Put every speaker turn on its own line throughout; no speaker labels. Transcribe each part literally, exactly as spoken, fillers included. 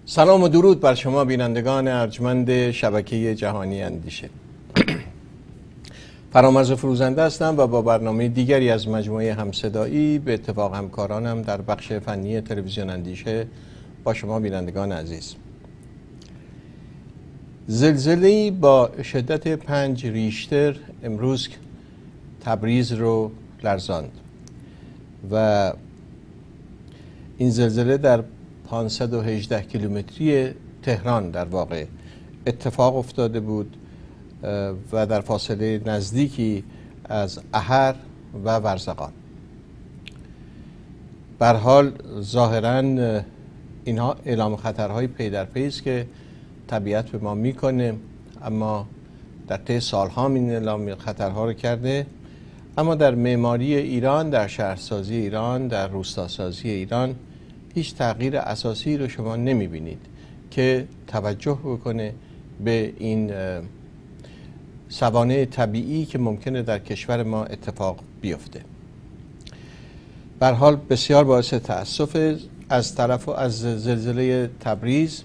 سلام و درود بر شما بینندگان ارجمند شبکه جهانی اندیشه. فرامرز فروزنده هستم و با برنامه دیگری از مجموعه همصدایی به اتفاق همکارانم در بخش فنی تلویزیون اندیشه با شما بینندگان عزیز. زلزله‌ای با شدت پنج ریشتر امروز تبریز رو لرزاند و این زلزله در پانصد و هجده کیلومتری تهران در واقع اتفاق افتاده بود و در فاصله نزدیکی از احر و ورزقان. به هر حال ظاهراً اینها اعلام خطرهای پی در پی است که طبیعت به ما میکنه، اما در طی سالها این اعلام خطرها رو کرده، اما در معماری ایران، در شهرسازی ایران، در روستاسازی ایران هیچ تغییر اساسی رو شما نمیبینید که توجه بکنه به این سوانح طبیعی که ممکنه در کشور ما اتفاق بیفته. به هر حال بسیار باعث تأسف از طرف از زلزله تبریز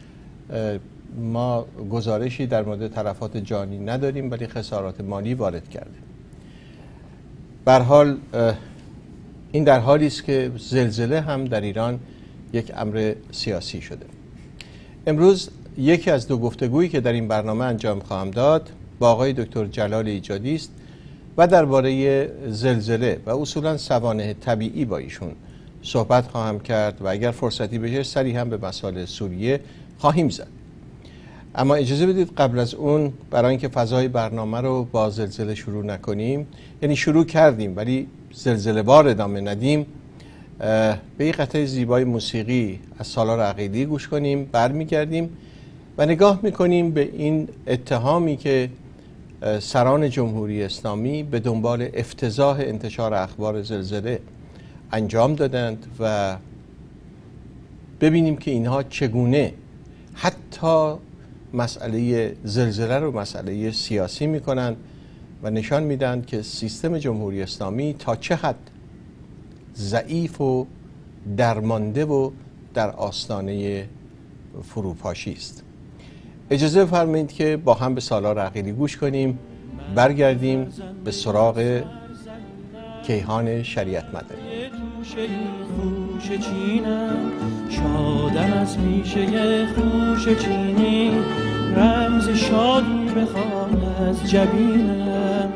ما گزارشی در مورد تلفات جانی نداریم، ولی خسارات مالی وارد کرده. به هر حال این در حالی است که زلزله هم در ایران یک امر سیاسی شده. امروز یکی از دو گفتگویی که در این برنامه انجام خواهم داد با آقای دکتر جلال ایجادی است و درباره زلزله و اصولا سوانح طبیعی با ایشون صحبت خواهم کرد و اگر فرصتی بشه سری هم به مسائل سوریه خواهیم زد. اما اجازه بدید قبل از اون، برای اینکه فضای برنامه رو با زلزله شروع نکنیم، یعنی شروع کردیم ولی زلزله وار ادامه ندیم، به یک قطعه زیبای موسیقی از سالار عقیلی گوش کنیم، برمیگردیم و نگاه میکنیم به این اتهامی که سران جمهوری اسلامی به دنبال افتضاح انتشار اخبار زلزله انجام دادند و ببینیم که اینها چگونه حتی مسئله زلزله رو مسئله سیاسی میکنند و نشان میدن که سیستم جمهوری اسلامی تا چه حد ضعیف و درمانده و در آستانه فروپاشی است. اجازه بفرمایید که با هم به سالار عقیلی گوش کنیم، برگردیم به سراغ کیهان شریعت مدنی.
خوش چینم شادم از پیشه خوش چینی، رمز شادی بخوان از جبینم.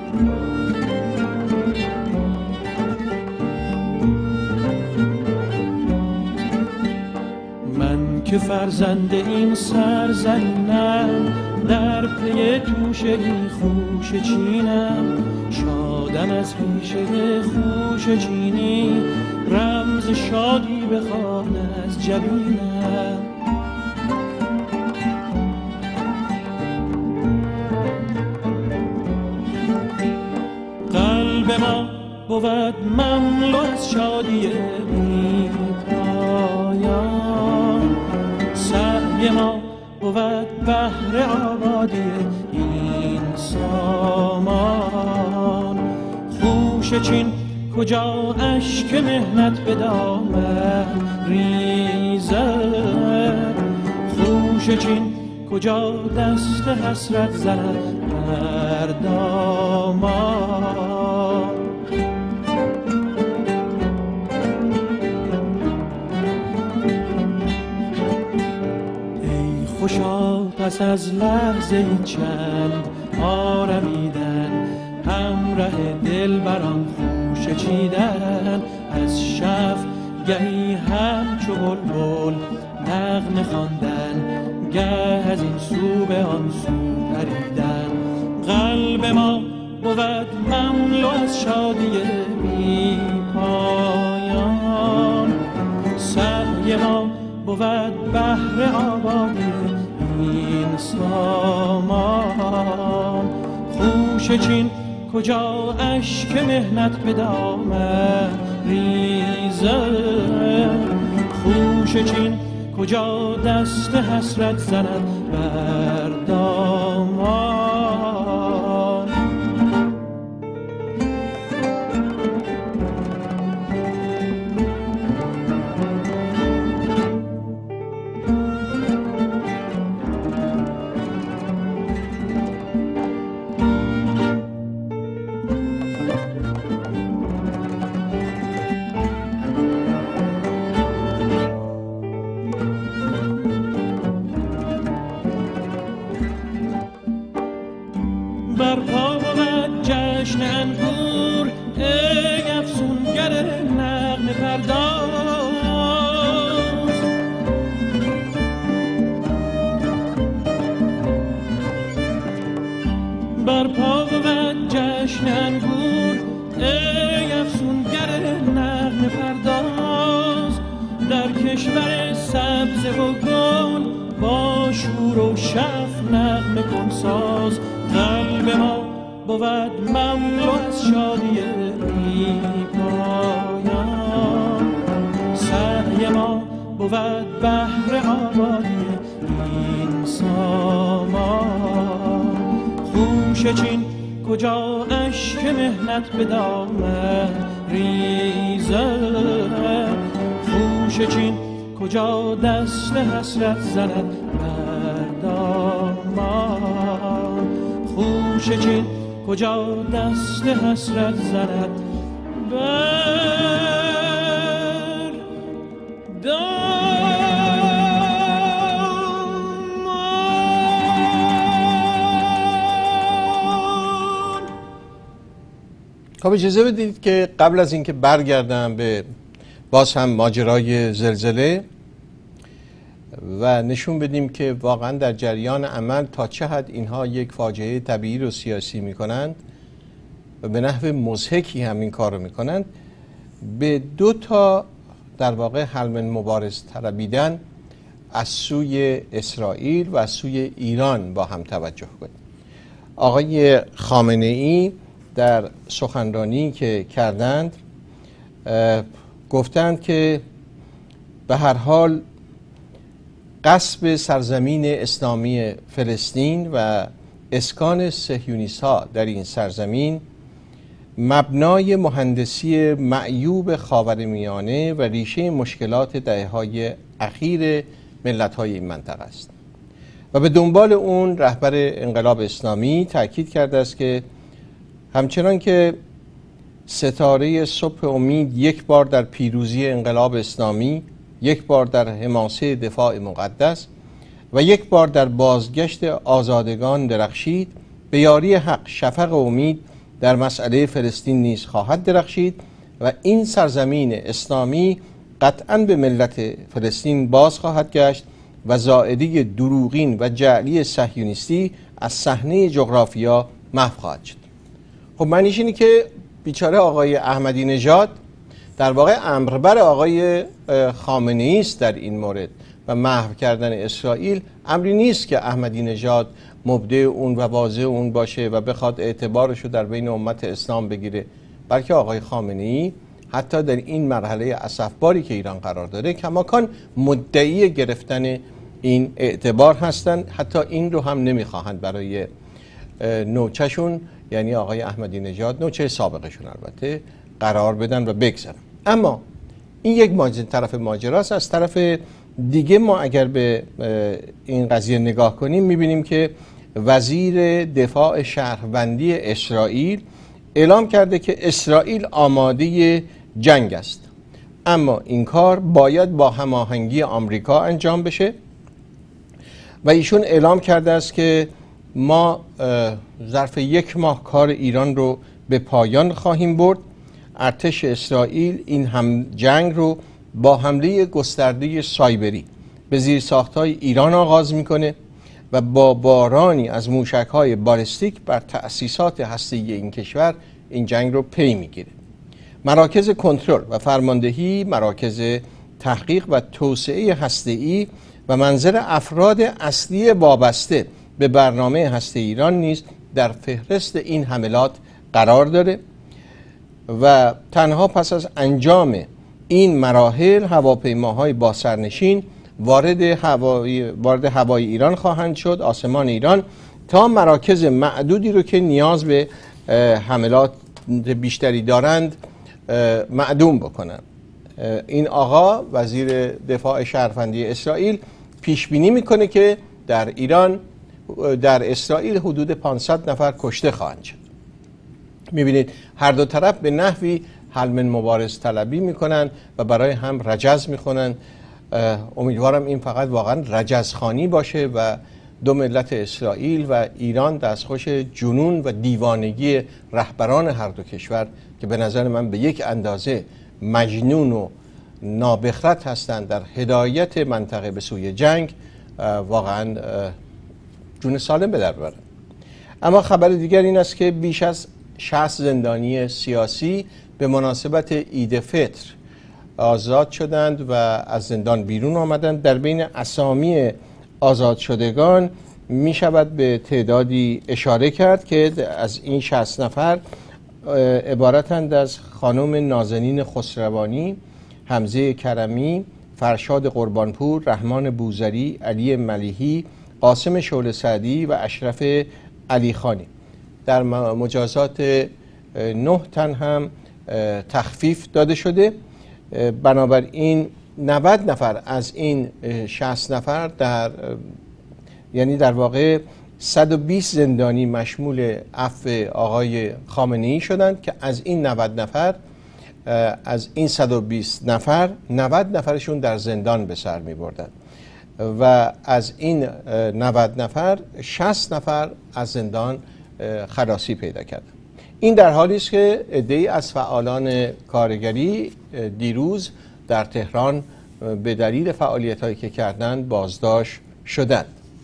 من که فرزند این سرزمینم، در پی توشه خوش چینم، شادم از پیشه خوش چینی، رمز شادی بخوان از جبینم. قلب ما بود مملو از شادی بی پایان، سعی ما بود بهر آبادی این سامان. خوش چین کجا اشک مهنت به دامن ریزد، خوش چین کجا دست حسرت زند بر دامان. ای خوشا پس از لحظه چند آرمیدن، همراه دل بران خوش چیدن، از شف گهی همچو بلبل نغمه خواندن، گه از این سو به آن سو پریدن. قلب ما بود مملو از شادی بی پایان، سعی ما بود بهر آبادی این سامان. خوش چین کجا اشک مهنت به دامن ریزد، خوش چین کجا دست حسرت زند بر دامان. کشور سبز و گل با شور و شف نغمه کن ساز. قلب ما بود مملو از شادی بی پایان، سعی ما بود بهر آبادی این سامان. خوشه چین کجا اشک مهنت به دامن ریزد، خوشه چین کجا دست حسرت زند بر دامان، خوشه چین کجا دست حسرت زند بر دامان.
خب اجازه بدید که قبل از اینکه برگردم به باز هم ماجرای زلزله و نشون بدیم که واقعا در جریان عمل تا چه حد اینها یک فاجعه طبیعی رو سیاسی میکنند و به نحو مضحکی هم این کار رو میکنند، به دو تا در واقع حل من مبارز طلبیدن از سوی اسرائیل و از سوی ایران با هم توجه کنیم. آقای خامنه ای در سخنرانی که کردند گفتند که به هر حال غصب سرزمین اسلامی فلسطین و اسکان صهیونیست ها در این سرزمین مبنای مهندسی معیوب خاورمیانه و ریشه مشکلات دهه‌های اخیر ملت‌های این منطقه است و به دنبال اون رهبر انقلاب اسلامی تاکید کرده است که همچنان که ستاره صبح امید یک بار در پیروزی انقلاب اسلامی، یک بار در حماسه دفاع مقدس و یک بار در بازگشت آزادگان درخشید، به یاری حق شفق امید در مسئله فلسطین نیز خواهد درخشید و این سرزمین اسلامی قطعاً به ملت فلسطین باز خواهد گشت و زائده دروغین و جعلی صهیونیستی از صحنه جغرافیا محو خواهد شد. خب معنیش اینه که بیچاره آقای احمدی نژاد در واقع امربر آقای خامنه ای است در این مورد و محو کردن اسرائیل امری نیست که احمدی نژاد مبدع اون و واضع اون باشه و بخواد اعتبارش رو در بین امت اسلام بگیره، بلکه آقای خامنه ای حتی در این مرحله اسفباری که ایران قرار داره کماکان مدعی گرفتن این اعتبار هستند، حتی این رو هم نمیخواهند برای نوچهشون، یعنی آقای احمدی نژاد نوچه سابقشون البته، قرار بدن و بگذارن. اما این یک ماجر طرف ماجراست. از طرف دیگه ما اگر به این قضیه نگاه کنیم میبینیم که وزیر دفاع شهروندی اسرائیل اعلام کرده که اسرائیل آماده جنگ است، اما این کار باید با هماهنگی آمریکا انجام بشه و ایشون اعلام کرده است که ما ظرف یک ماه کار ایران رو به پایان خواهیم برد. ارتش اسرائیل این هم جنگ رو با حمله گسترده سایبری به زیرساخت‌های ایران آغاز میکنه و با بارانی از موشک‌های بالستیک بر تأسیسات هسته‌ای این کشور این جنگ رو پی میگیره. مراکز کنترل و فرماندهی، مراکز تحقیق و توسعه هسته‌ای و منظر افراد اصلی وابسته به برنامه هسته ایران نیز در فهرست این حملات قرار داره و تنها پس از انجام این مراحل هواپیماهای با سرنشین وارد هوای وارد هوای ایران خواهند شد، آسمان ایران، تا مراکز معدودی رو که نیاز به حملات بیشتری دارند معدوم بکنن. این آقا وزیر دفاع شهروندی اسرائیل پیش بینی میکنه که در ایران در اسرائیل حدود پانصد نفر کشته خواهند شد. میبینید هر دو طرف به نحوی حل من مبارز طلبی میکنن و برای هم رجز میخونن. امیدوارم این فقط واقعا رجزخوانی باشه و دو ملت اسرائیل و ایران دستخوش جنون و دیوانگی رهبران هر دو کشور که به نظر من به یک اندازه مجنون و نابخرد هستند در هدایت منطقه به سوی جنگ واقعا جون سالم به در ببرن. اما خبر دیگر این است که بیش از شصت زندانی سیاسی به مناسبت عید فطر آزاد شدند و از زندان بیرون آمدند. در بین اسامی آزاد شدگان می شود به تعدادی اشاره کرد که از این شصت نفر عبارتند از خانم نازنین خسروانی، حمزه کرمی، فرشاد قربانپور، رحمان بوذری، علی ملیحی، قاسم شعله سعدی و اشرف علی خانی. در مجازات نه تن هم تخفیف داده شده. بنابراین نود نفر از این شصت نفر در یعنی در واقع صد و بیست زندانی مشمول عفو آقای خامنه‌ای شدند که از این نود نفر از این صد و بیست نفر نود نفرشون در زندان به سر می بردند و از این نود نفر شصت نفر از زندان خلاصی پیدا کردند. این در حالی است که عده‌ای از فعالان کارگری دیروز در تهران به دلیل فعالیت‌هایی که کردند بازداشت شدند.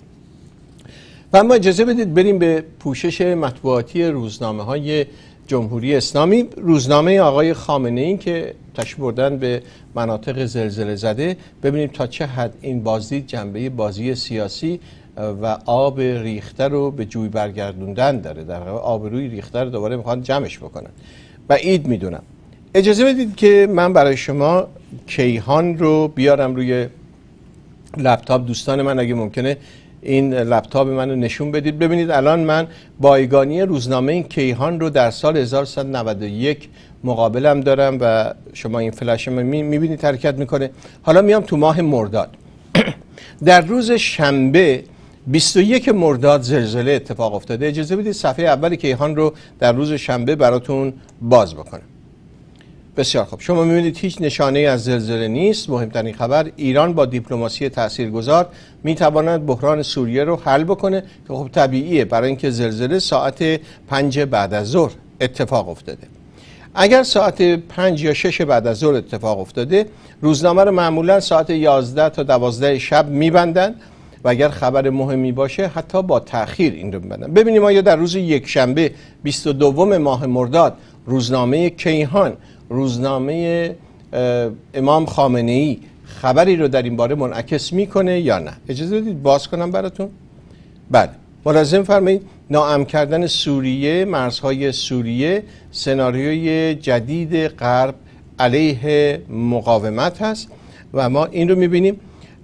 و اما اجازه بدید بریم به پوشش مطبوعاتی روزنامه‌های جمهوری اسلامی. روزنامه آقای خامنه‌ای که تشریف بردن به مناطق زلزله زده، ببینیم تا چه حد این بازدید جنبه بازی سیاسی و آب ریخته رو به جوی برگردوندن داره. در واقع آب روی ریخته رو دوباره میخوان جمعش بکنن. بعید میدونم. اجازه بدید که من برای شما کیهان رو بیارم روی لپتاپ. دوستان من اگه ممکنه این لپتاپ منو نشون بدید. ببینید الان من بایگانی روزنامه کیهان رو در سال هزار و سیصد و نود و یک مقابلم دارم و شما این فلش من میبینید حرکت میکنه. حالا میام تو ماه مرداد. در روز شنبه بیست و یک مرداد زلزله اتفاق افتاده. اجازه بدید صفحه اول کیهان رو در روز شنبه براتون باز بکنم. بسیار خوب، شما می‌بینید هیچ نشانه از زلزله نیست. مهمترین خبر، ایران با دیپلماسی تاثیرگذار می‌تواند بحران سوریه رو حل بکنه که خب طبیعیه برای اینکه زلزله ساعت پنج بعد از ظهر اتفاق افتاده. اگر ساعت پنج یا شش بعد از ظهر اتفاق افتاده، روزنامه رو معمولا ساعت یازده تا دوازده شب می‌بندن و اگر خبر مهمی باشه حتی با تأخیر این رو می‌بندن. ببینیم آیا در روز یک شنبه بیست و دوم ماه مرداد روزنامه کیهان، روزنامه امام خامنه‌ای خبری رو در این باره منعکس میکنه یا نه؟ اجازه بدید باز کنم براتون. بله، ملازم فرمایید. ناامن کردن سوریه، مرزهای سوریه، سناریوی جدید غرب علیه مقاومت هست و ما این رو میبینیم.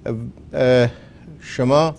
شما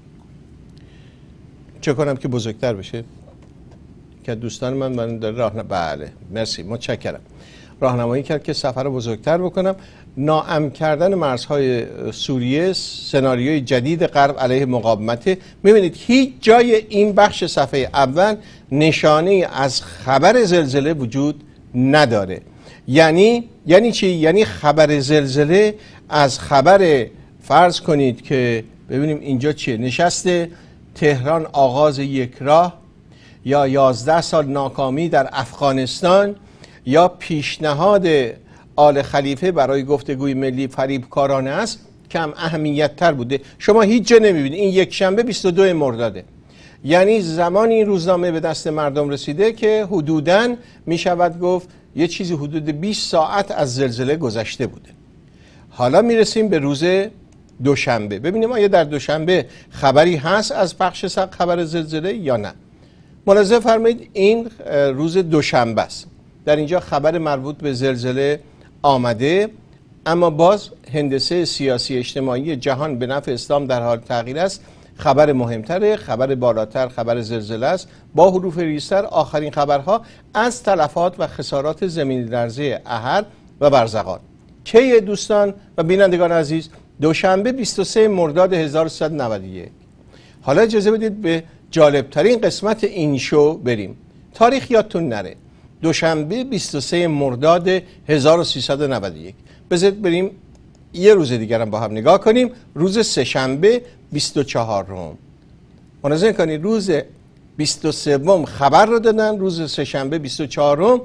چه کنم که بزرگتر بشه؟ که دوستان من من داره راه بله مرسی متشکرم راهنمایی کرد که سفر رو بزرگتر بکنم. ناامن کردن مرزهای سوریه، سناریوی جدید غرب علیه مقاومت. میبینید هیچ جای این بخش صفحه اول نشانه از خبر زلزله وجود نداره. یعنی یعنی چی؟ یعنی خبر زلزله از خبر، فرض کنید که ببینیم اینجا چیه، نشسته تهران آغاز یک راه، یا یازده سال ناکامی در افغانستان، یا پیشنهاد آل خلیفه برای گفتگوی ملی فریبکارانه است، کم اهمیت تر بوده. شما هیچ جا نمیبینید. این یک شنبه بیست و دو مرداده، یعنی زمانی این روزنامه به دست مردم رسیده که حدوداً میشود گفت یه چیزی حدود بیست ساعت از زلزله گذشته بوده. حالا میرسیم به روز دوشنبه. ببینیم آیا در دوشنبه خبری هست از پخش خبر زلزله یا نه. ملاحظه فرمایید این روز دوشنبه است. در اینجا خبر مربوط به زلزله آمده، اما باز هندسه سیاسی اجتماعی جهان به نفع اسلام در حال تغییر است. خبر مهمتره، خبر بالاتر خبر زلزله است. با حروف ریزتر آخرین خبرها از تلفات و خسارات زمین لرزه احد و برزغان. کی دوستان و بینندگان عزیز؟ دوشنبه بیست و سه مرداد هزار و سیصد و نود و یک. حالا اجازه بدید به جالبترین قسمت این شو بریم. تاریخ یادتون نره. دوشنبه بیست و سه مرداد هزار و سیصد و نود و یک. بذارید بریم یه روز دیگر هم با هم نگاه کنیم. روز سه‌شنبه بیست و چهارم. ملاحظه کنید روز بیست و سوم خبر رو دادن، روز سه‌شنبه بیست و چهارم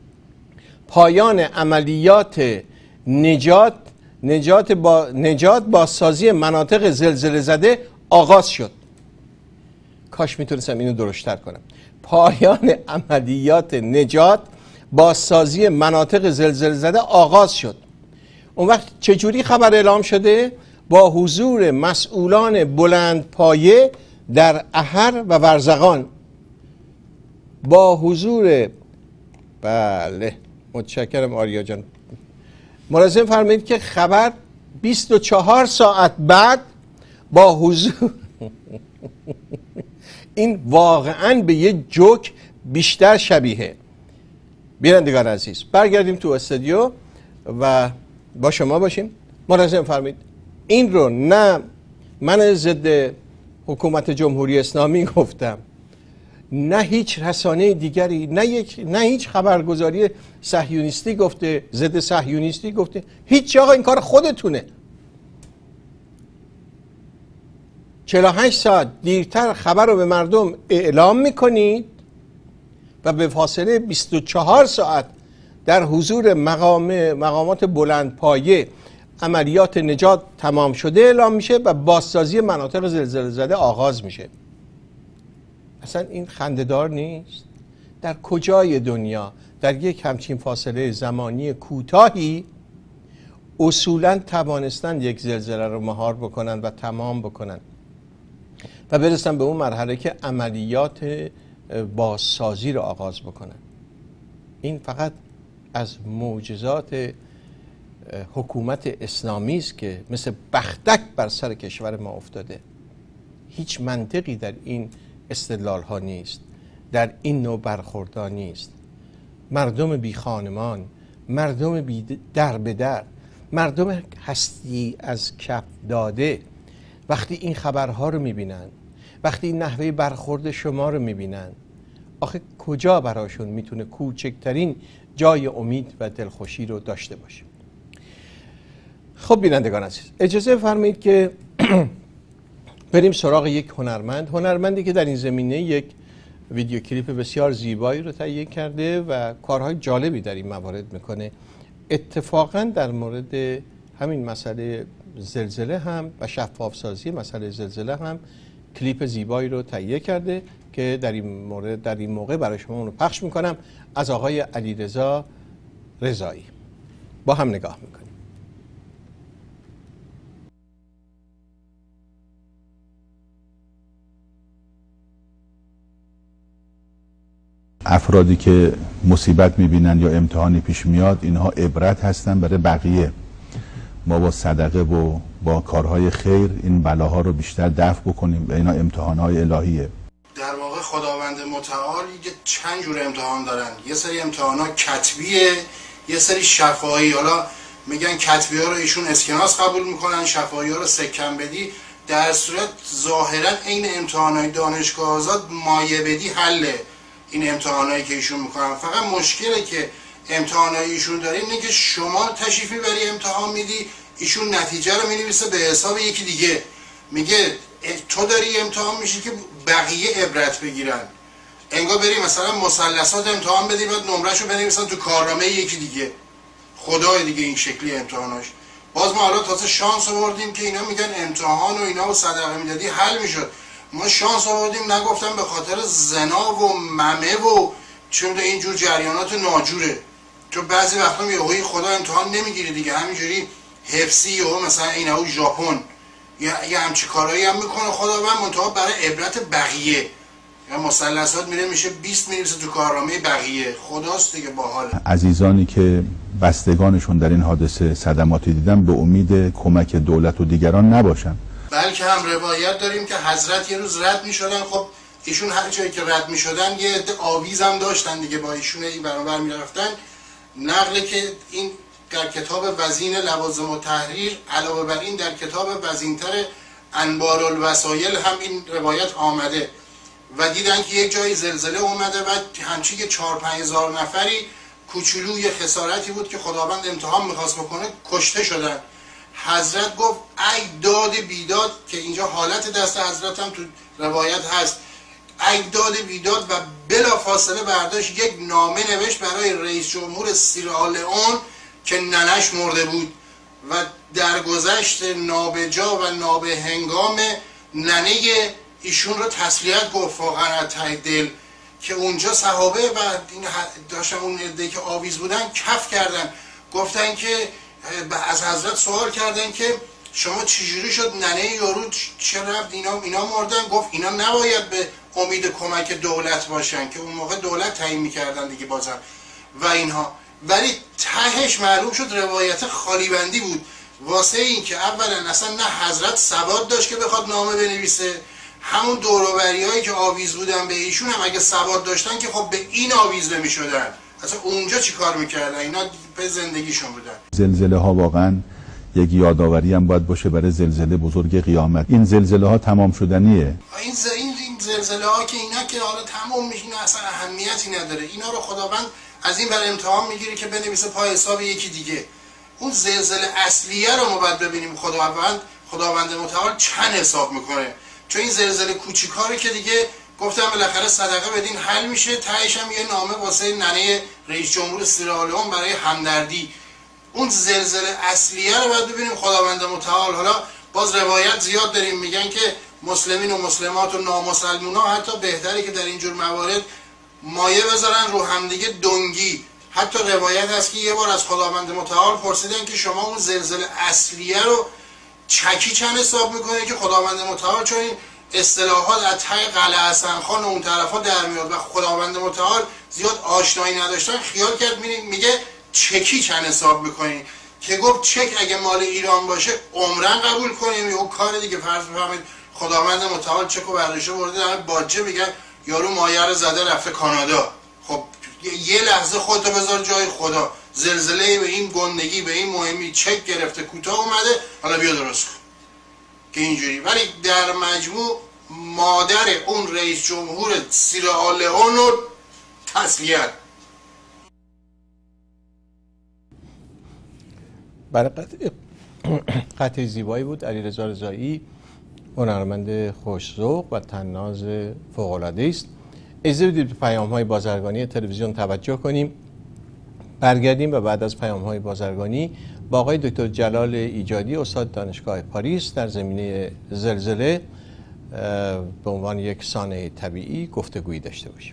پایان عملیات نجات نجات با نجات بازسازی مناطق زلزله زده آغاز شد. کاش میتونستم اینو درشتر کنم. پایان عملیات نجات بازسازی مناطق زلزله زده آغاز شد. اون وقت چجوری خبر اعلام شده؟ با حضور مسئولان بلند پایه در احر و ورزقان، با حضور، بله متشکرم آریا جان، ملاحظه فرمایید که خبر بیست و چهار ساعت بعد با حضور این واقعا به یه جوک بیشتر شبیه. بینندگان عزیز برگردیم تو استودیو و با شما باشیم. ملاحظه فرمایید این رو نه من ضد حکومت جمهوری اسلامی گفتم، نه هیچ رسانه دیگری، نه یک نه هیچ خبرگزاری صهیونیستی گفته، ضد صهیونیستی گفته، هیچ. آقا این کار خودتونه. چهل و هشت ساعت دیرتر خبر رو به مردم اعلام میکنید و به فاصله بیست و چهار ساعت در حضور مقام مقامات بلند پایه عملیات نجات تمام شده اعلام میشه و بازسازی مناطق زلزله زده آغاز میشه. اصلا این خنده‌دار نیست؟ در کجای دنیا در یک همچین فاصله زمانی کوتاهی اصولاً توانستن یک زلزله رو مهار بکنن و تمام بکنن و برسن به اون مرحله که عملیات بازسازی رو آغاز بکنن؟ این فقط از معجزات حکومت اسلامی است که مثل بختک بر سر کشور ما افتاده. هیچ منطقی در این استدلال ها نیست، در این نوع برخوردها نیست. مردم بی خانمان، مردم بی در به در، مردم هستی از کف داده وقتی این خبرها رو میبینن، وقتی این نحوه برخورد شما رو میبینن، آخه کجا براشون میتونه کوچکترین جای امید و دلخوشی رو داشته باشه؟ خب بینندگان عزیز اجازه فرمایید که بریم سراغ یک هنرمند هنرمندی که در این زمینه یک ویدیو کلیپ بسیار زیبایی رو تهیه کرده و کارهای جالبی در این موارد میکنه. اتفاقا در مورد همین مسئله زلزله هم و شفاف سازی مسئله زلزله هم کلیپ زیبایی رو تهیه کرده که در این مورد در این موقع برای شما اون رو پخش میکنم از آقای علیرضا رضایی. با هم نگاه میکنیم.
افرادی که مصیبت میبینن یا امتحانی پیش میاد اینها عبرت هستن برای بقیه. ما با صدقه و با کارهای خیر این بلاها رو بیشتر دفع بکنیم و اینا امتحانهای الهیه.
در واقع خداوند متعال یه چند جور امتحان دارن. یه سری امتحانا کتبیه، یه سری شفاهی. حالا میگن کتبی ها رو ایشون اسکناس قبول میکنن، شفاهی ها رو سکن بدی. در صورت ظاهرا این امتحانای دانشگاه آزاد مایه بدی حله. این امتحانایی که ایشون میکنن فقط مشکلی که امتحانای ایشون داره اینه که شما تشریف میبری امتحان میدی، ایشون نتیجه رو مینویسه به حساب یکی دیگه، میگه تو داری امتحان میشی که بقیه عبرت بگیرن. انگار بری مثلا مثلثات امتحان بدی بعد نمرهشو بنویسن تو کارنامه یکی دیگه. خدای دیگه این شکلی امتحاناش. باز ما حالا تازه شانس آوردیم که اینا میگن امتحان و اینا و صدقه میدادی حل میشد. ما شانس آوردیم نگفتم به خاطر زنا و ممه و چون اینجور جریانات ناجوره. چون بعضی وقتا میگه خدا امتحان نمیگیره دیگه، همینجوری حفظی و مثلا اینا و ژاپن یا یه همچی کارایی هم میکنه خداوند منتها برای عبرت بقیه. یا مثلثات میره میشه بیست مینویسه تو کارنامه بقیه. خداست دیگه باحال.
عزیزانی که بستگانشون در این حادثه صدماتی دیدن به امید کمک دولت و دیگران نباشن.
بلکه هم روایت داریم که حضرت یه روز رد میشدن. خب ایشون هر جایی که رد میشدن یه عده آویز هم داشتن دیگه، با ایشون این برابر میرفتن. نقله که این در کتاب وزین لوازم و تحریر، علاوه بر این در کتاب وزینتر انبار الوسایل هم این روایت آمده و دیدن که یک جایی زلزله اومده و همچی که چهار پنج هزار نفری کوچولو یه خسارتی بود که خداوند امتحان میخواست بکنه کشته شدن. حضرت گفت ای داد بیداد، که اینجا حالت دست حضرت هم تو روایت هست، ای داد بیداد، و بلا فاصله برداشت یک نامه نوشت برای رئیس جمهور سیرالئون که ننش مرده بود و درگذشت نابجا و نابهنگام ننه ایشون رو تسلیت گفت واقعا از ته دل، که اونجا صحابه و داشتن اون عده که آویز بودن کف کردن، گفتن که از حضرت سوال کردن که شما چجوری شد ننه یارو چه رفت اینا اینا مردن؟ گفت اینا نباید به امید کمک دولت باشن که اون موقع دولت تعیین میکردن دیگه بازم و اینها. ولی تهش معلوم شد روایت خالیبندی بود، واسه این که اولا اصلا نه حضرت سواد داشت که بخواد نامه بنویسه، همون دوروبریایی که آویز بودن به ایشون هم اگه سواد داشتن که خب به این آویزه میشدن، اصلا اونجا چی کار میکردن؟ اینا به زندگیشون بودن. زلزله
ها واقعا یک یادآوری هم باید باشه برای زلزله بزرگ قیامت. این زلزله ها تمام شدنیه.
این ز... این زلزله ها که اینا که حالا تمام میشین اصلا اهمیتی نداره، اینا رو خداوند از این برای امتحان میگیره که بنویسه پای حساب یکی دیگه. اون زلزله اصلیه رو ما باید ببینیم خداوند خداوند متعال چند حساب میکنه، چون این زلزله کوچیکاره که دیگه گفتم بالاخره صدقه بدین حل میشه، تهش هم یه نامه واسه ننه رئیس جمهور سیرالئون برای همدردی. اون زلزله اصلیه رو باید ببینیم خداوند متعال. حالا باز روایت زیاد داریم میگن که مسلمین و مسلمات و نامسلمونا حتی بهتره که در اینجور موارد مایه بذارن رو همدیگه دنگی. حتی روایت هست که یه بار از خداوند متعال پرسیدن که شما اون زلزله اصلیه رو چکی چند حساب میکنه که خداوند متعال، چون این اصطلاحات از ته قلعه حسن خان و اون طرفا در میاد و خداوند متعال زیاد آشنایی نداشتن، خیال کرد میگه چکی چند حساب میکنین، که گفت چک اگه مال ایران باشه عمرن قبول کنیم یا کار دیگه. فرض بفرمایید خداوند متعال چکو برداشته برده در باجه، میگن یارو مایه رو زده رفته کانادا. خب یه لحظه خودتو بذار جای خدا، زلزله به این گندگی به این مهمی چک گرفته کوتاه اومده، حالا بیا درست کن که اینجوری. ولی در مجموع مادر اون رئیس جمهور سیرالئون رو تسلیت.
برای قطع قطع زیبایی بود. علیرضا رضایی هنرمند خوش‌ذوق و طناز فوق‌العاده است. اجازه بدید به پیام‌های بازرگانی تلویزیون توجه کنیم، برگردیم و بعد از پیام‌های بازرگانی با آقای دکتر جلال ایجادی استاد دانشگاه پاریس در زمینه زلزله به عنوان یک صانع طبیعی گفتگویی داشته باشیم.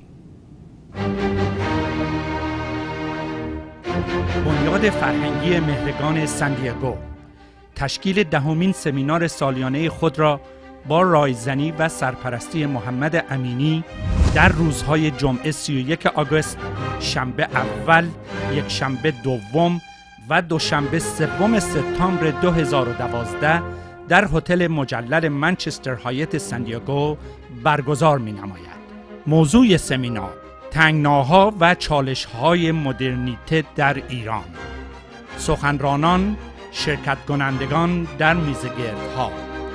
بنیاد فرهنگی مهرگان سندیاگو تشکیل دهمین سمینار سالیانه خود را با رایزنی و سرپرستی محمد امینی در روزهای جمعه سی و یک آگوست، شنبه اول، یک شنبه دوم و دوشنبه سوم سپتامبر دو هزار و دوازده در هتل مجلل منچستر هایت سندیاگو برگزار می نماید. موضوع سمینار: تنگناها و چالش‌های مدرنیته در ایران. سخنرانان، شرکت کنندگان در میزگردها: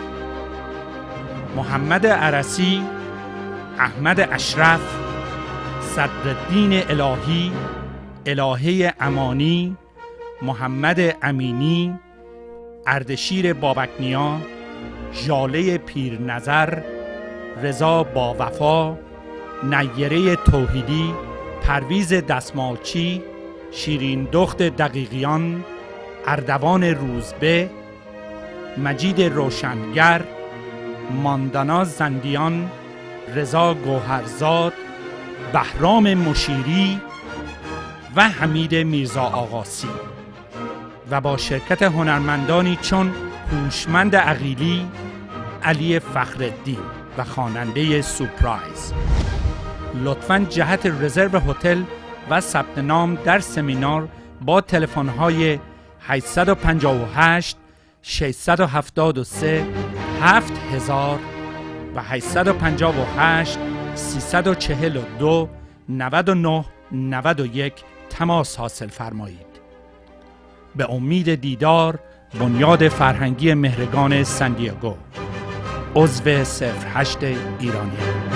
محمد عرسی، احمد اشرف، صدرالدین الهی، الهه امانی، محمد امینی، اردشیر بابکنیا، ژاله پیرنظر، رضا باوفا، نیره توحیدی، پرویز دستمالچی، شیرین دخت دقیقیان، اردوان روزبه، مجید روشنگر، ماندانا زندیان، رضا گوهرزاد، بهرام مشیری و حمید میرزا آقاسی و با شرکت هنرمندانی چون هوشمند عقیلی، علی فخرالدین و خواننده سورپرایز. لطفاً جهت رزرو هتل و ثبت نام در سمینار با تلفن‌های هشت پنج هشت شش هفت سه هفت هزار و هشت پنج هشت سه چهار دو نود و نه نود و یک تماس حاصل فرمایید. به امید دیدار. بنیاد فرهنگی مهرگان سندیاگو، عضو صفر هشت ایرانی.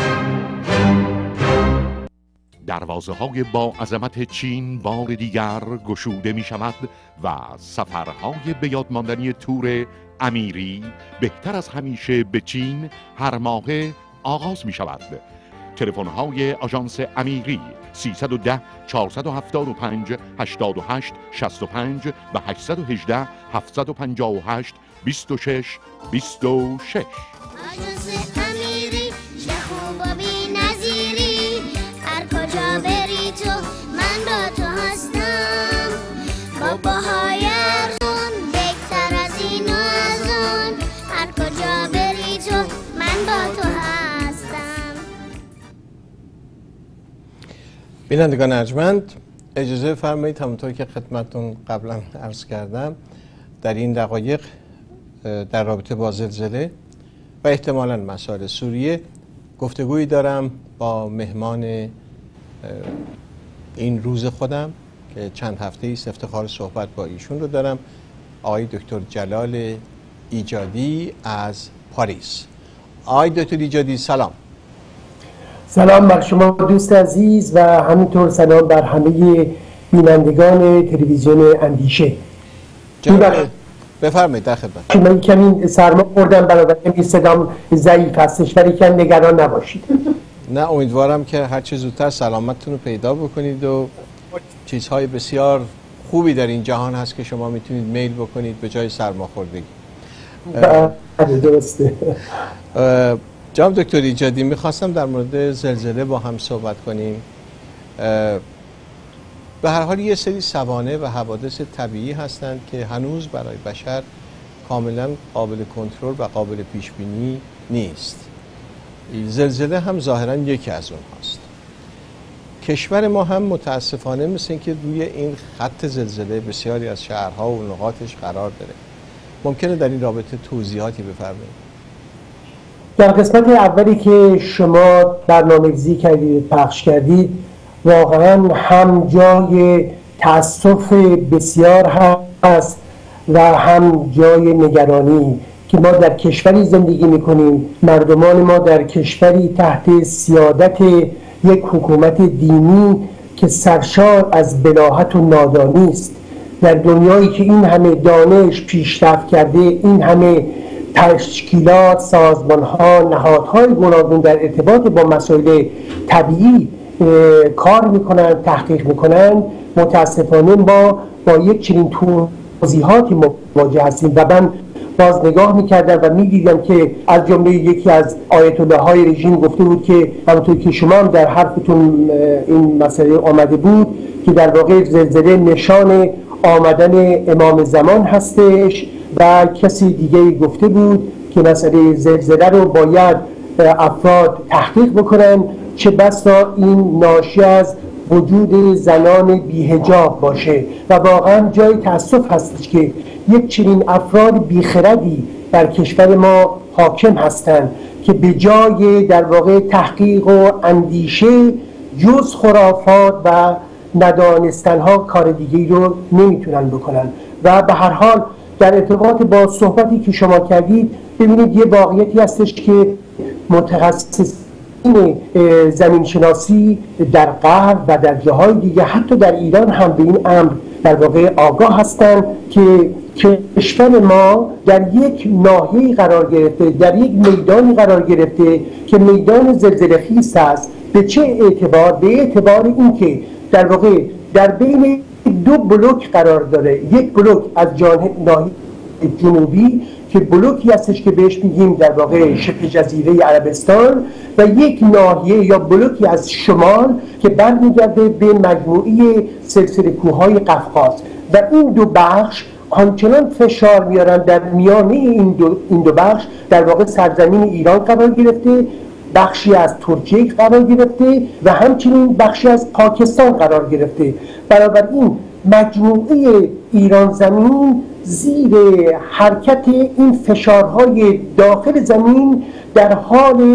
دروازه های با عظمت چین بار دیگر گشوده می شود و سفرهای به یاد ماندنی تور امیری بهتر از همیشه به چین هر ماه آغاز می شود. تلفن های آژانس امیری سیصد و ده چهارصد و هفتاد و پنج هشتاد و هشت شصت و پنج و هشتصد و هجده هفتصد و پنجاه و هشت بیست و شش بیست و شش.
آژانس امیری شهر و بی نظیری، هر کجا بری تو من با تو هستم، با باهای ارزون
بینندگان ارجمند، اجازه فرمایید همونطور که خدمتتون قبلا عرض کردم در این دقایق در رابطه با زلزله و احتمالاً مسائل سوریه گفتگویی دارم با مهمان این روز خودم که چند هفته ایست افتخار صحبت با ایشون رو دارم، آقای دکتر جلال ایجادی از پاریس. آقای دکتر ایجادی سلام.
سلام بر شما دوست عزیز و همینطور سلام بر همه بینندگان تلویزیون اندیشه.
بفرمایید در خدمت.
من کمی سرما خوردم بنابراین این صدام ضعیف هستش ولی کم نگران نباشید.
نه امیدوارم که هر چه زودتر سلامتتون رو پیدا بکنید و چیزهای بسیار خوبی در این جهان هست که شما میتونید میل بکنید به جای سرماخوردگی.
درسته.
جناب دکتر ایجادی میخواستم در مورد زلزله با هم صحبت کنیم. به هر حال یه سری سوانح و حوادث طبیعی هستند که هنوز برای بشر کاملا قابل کنترل و قابل پیش بینی نیست. زلزله هم ظاهرا یکی از اونهاست. کشور ما هم متاسفانه مثل اینکه روی این خط زلزله بسیاری از شهرها و نقاطش قرار داره. ممکنه در این رابطه توضیحاتی بفرمایید؟
در قسمت اولی که شما برنامه‌ریزی کردید پخش کردید واقعا هم جای تأسف بسیار هست و هم جای نگرانی که ما در کشوری زندگی میکنیم، مردمان ما در کشوری تحت سیادت یک حکومت دینی که سرشار از بلاهت و نادانی است. در دنیایی که این همه دانش پیشرفت کرده، این همه تشکیلات، سازمان‌ها، نهادهای گوناگون در ارتباط با مسائل طبیعی کار میکنن، تحقیق میکنن، متاسفانه ما با یک چنین توضیحاتی مواجه هستیم. و من باز نگاه میکردم و میدیدم که از جمله یکی از آیت الله های رژیم گفته بود که همونطور که شما هم در حرفتون این مسئله آمده بود که در واقع زلزله نشان آمدن امام زمان هستش و کسی دیگه گفته بود که مسئله زلزله رو باید افراد تحقیق بکنن، چه بسا این ناشی از وجود زنان بی‌حجاب باشه. و واقعا جای تأسف هستش که یک چنین افراد بیخردی در کشور ما حاکم هستند که به جای در واقع تحقیق و اندیشه جز خرافات و ندانستنها کار دیگری رو نمیتونن بکنن. و به هر حال در ارتباط با صحبتی که شما کردید ببینید یه واقعیتی هستش که متخصصین زمین شناسی در غرب و در جاهای دیگه حتی در ایران هم به این امر در واقع آگاه هستند که کشور ما در یک ناحیه‌ای قرار گرفته، در یک میدانی قرار گرفته که میدان زلزله خیز است. به چه اعتبار؟ به اعتبار اینکه در واقع در بین دو بلوک قرار داره. یک بلوک از جانب ناحیه جنوبی که بلوکی هستش که بهش میگیم در واقع شبه جزیره عربستان و یک ناحیه یا بلوکی از شمال که برمیگرده به مجموعه سلسله کوههای قفقاز و این دو بخش همچنان فشار میارن در میانه این دو, این دو بخش در واقع سرزمین ایران قرار گرفته، بخشی از ترکیه قرار گرفته و همچنین بخشی از پاکستان قرار گرفته. بنابراین مجموعه ایران زمین زیر حرکت این فشارهای داخل زمین در حال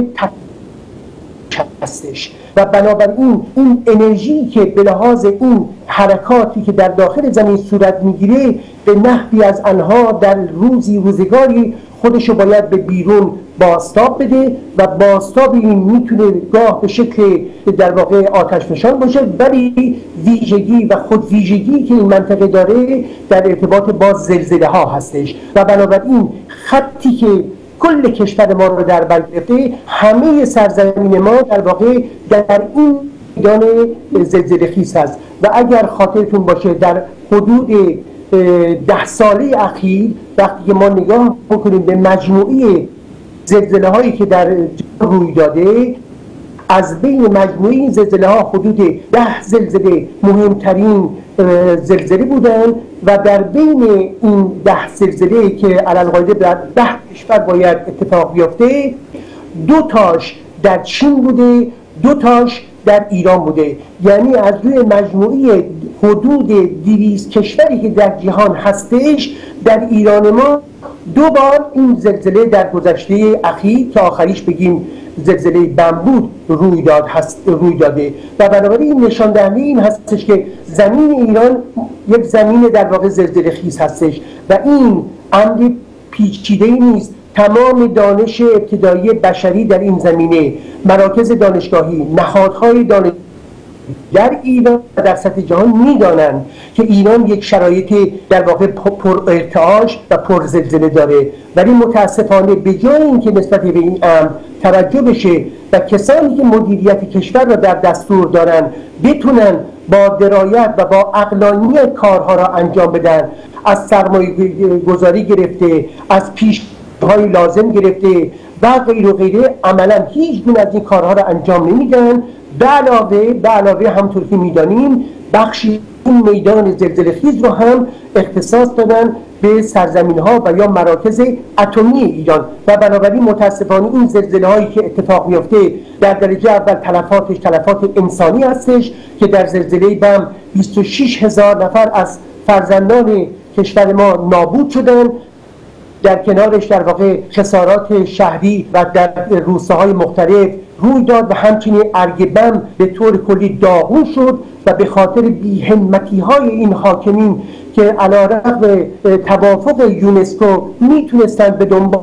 تفکیک هستش و بنابراین این انرژی که به لحاظ این حرکاتی که در داخل زمین صورت میگیره به نحوی از آنها در روزی روزگاری خودشو باید به بیرون بازتاب بده و بازتاب این میتونه گاه به شکل در واقع آتش نشان باشه، ولی ویژگی و خود ویژگی که این منطقه داره در ارتباط با زلزله ها هستش و بنابراین خطی که کل کشور ما رو در بر گرفته، همه سرزمین ما در واقع در این میدان زلزله خیز هست. و اگر خاطرتون باشه در حدود ده ساله اخیر وقتی که ما نگاه بکنیم به مجموعه زلزله هایی که در روی داده، از بین مجموعه این زلزله ها حدود ده زلزله مهمترین زلزله بودن و در بین این ده زلزله که علالقاعده در ده کشور باید اتفاق بیفته، دو تاش در چین بوده، دو تاش در ایران بوده. یعنی از روی مجموعی حدود دویست کشوری که در جهان هستش، در ایران ما دو بار این زلزله در گذشته اخیر که آخریش بگیم زلزله بم بود روی داد هست روی داده و بنابراین این نشان دهنده این هستش که زمین ایران یک زمین در واقع زلزله خیز هستش و این امر پیچیده نیست. تمام دانش ابتدایی بشری در این زمینه، مراکز دانشگاهی، نهادهای دانشگاهی در ایران و در سطح جهان میدانند که ایران یک شرایط در واقع پر ارتعاش و پر زلزله داره، ولی متاسفانه به جای اینکه نسبت به این امر توجه بشه و کسانی که مدیریت کشور را در دستور دارن بتونن با درایت و با عقلانیت کارها را انجام بدن، از سرمایه گذاری گرفته، از پیش های لازم گرفته و غیر و غیره، عملا هیچ گونه از این کارها را انجام نمیدن. به علاوه به علاوه همونطور که میدانیم بخشی این میدان زلزله خیز رو هم اختصاص دادن به سرزمین ها و یا مراکز اتمی ایران و بنابراین متاسفانه این زلزله هایی که اتفاق میفته در درجه اول تلفاتش تلفات انسانی هستش که در زلزله بم بیست و شش هزار نفر از فرزندان کشور ما نابود شدن، در کنارش در واقع خسارات شهری و در روستاهای مختلف روی داد و همچنین ارگ بم به طور کلی داغون شد و به خاطر بی‌همتی های این حاکمین که علیرغم توافق یونسکو میتونستند به دنبال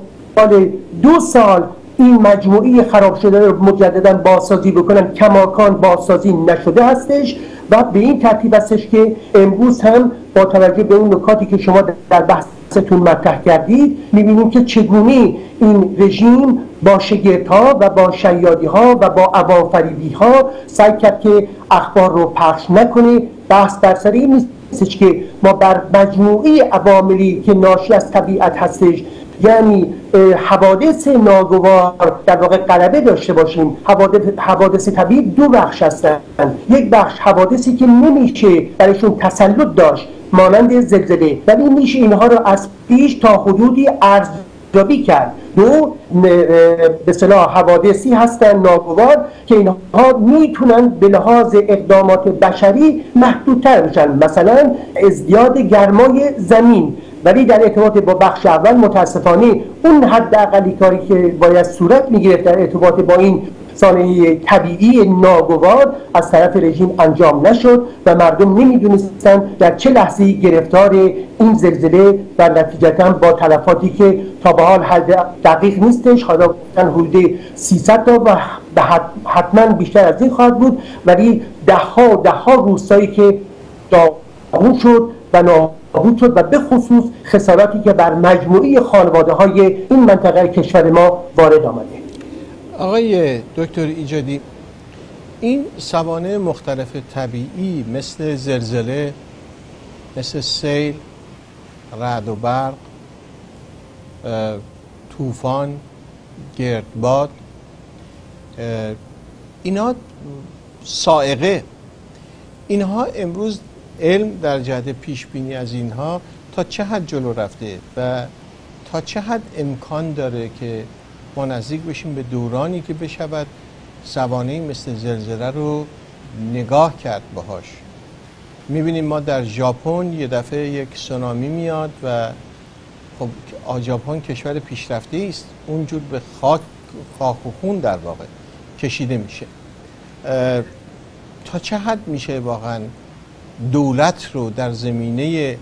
دو سال این مجموعه خراب شده رو مجددا بازسازی بکنن، کماکان بازسازی نشده هستش و به این ترتیب هستش که امروز هم با توجه به اون نکاتی که شما در بحثتون مطرح کردید میبینیم که چگونه این رژیم با شگردها و با شیادی‌ها و با عوام‌فریبی ها سعی کرد که اخبار رو پخش نکنه. بحث بر سر این نیستش که ما بر مجموعه عواملی که ناشی از طبیعت هستش، یعنی حوادث ناگوار در واقع غلبه داشته باشیم. حوادث, حوادث طبیعی دو بخش هستند. یک بخش حوادثی که نمیشه برایشون تسلط داشت مانند زلزله، ولی میشه اینها رو از پیش تا حدودی ارزیابی کرد. دو به اصطلاح حوادثی هستن ناگوار که اینها میتونن به لحاظ اقدامات بشری محدودتر بشن، مثلا ازدیاد گرمای زمین، ولی در ارتباط با بخش اول متاسفانه اون حداقلی کاری که باید صورت میگرفت در ارتباط با این صحنه طبیعی ناگوار از طرف رژیم انجام نشد و مردم نمیدونستن در چه لحظه‌ای گرفتار این زلزله و نتیجتاً با تلفاتی که تا به حال دقیق نیستش، حالا گفتن حدود سیصد تا و حتما بیشتر از این خواهد بود، ولی ده ها و ده ها روستایی که داغون شد و نابود شد و به خصوص خساراتی که بر مجموعه خانواده های این منطقه کشور ما وارد آمده.
آقای دکتر ایجادی، این سوانح مختلف طبیعی مثل زلزله، مثل سیل، رعد و برق، طوفان، گردباد، اینا صاعقه، اینها امروز علم در جهت پیش بینی از اینها تا چه حد جلو رفته و تا چه حد امکان داره که ما نزدیک بشیم به دورانی که بشود سوانحی مثل زلزله رو نگاه کرد باهاش؟ میبینیم ما در ژاپن یه دفعه یک سونامی میاد و خب ژاپن کشور پیشرفته است، اونجور به خاک خاک و خون در واقع کشیده میشه. تا چه حد میشه واقعا دولت رو در زمینه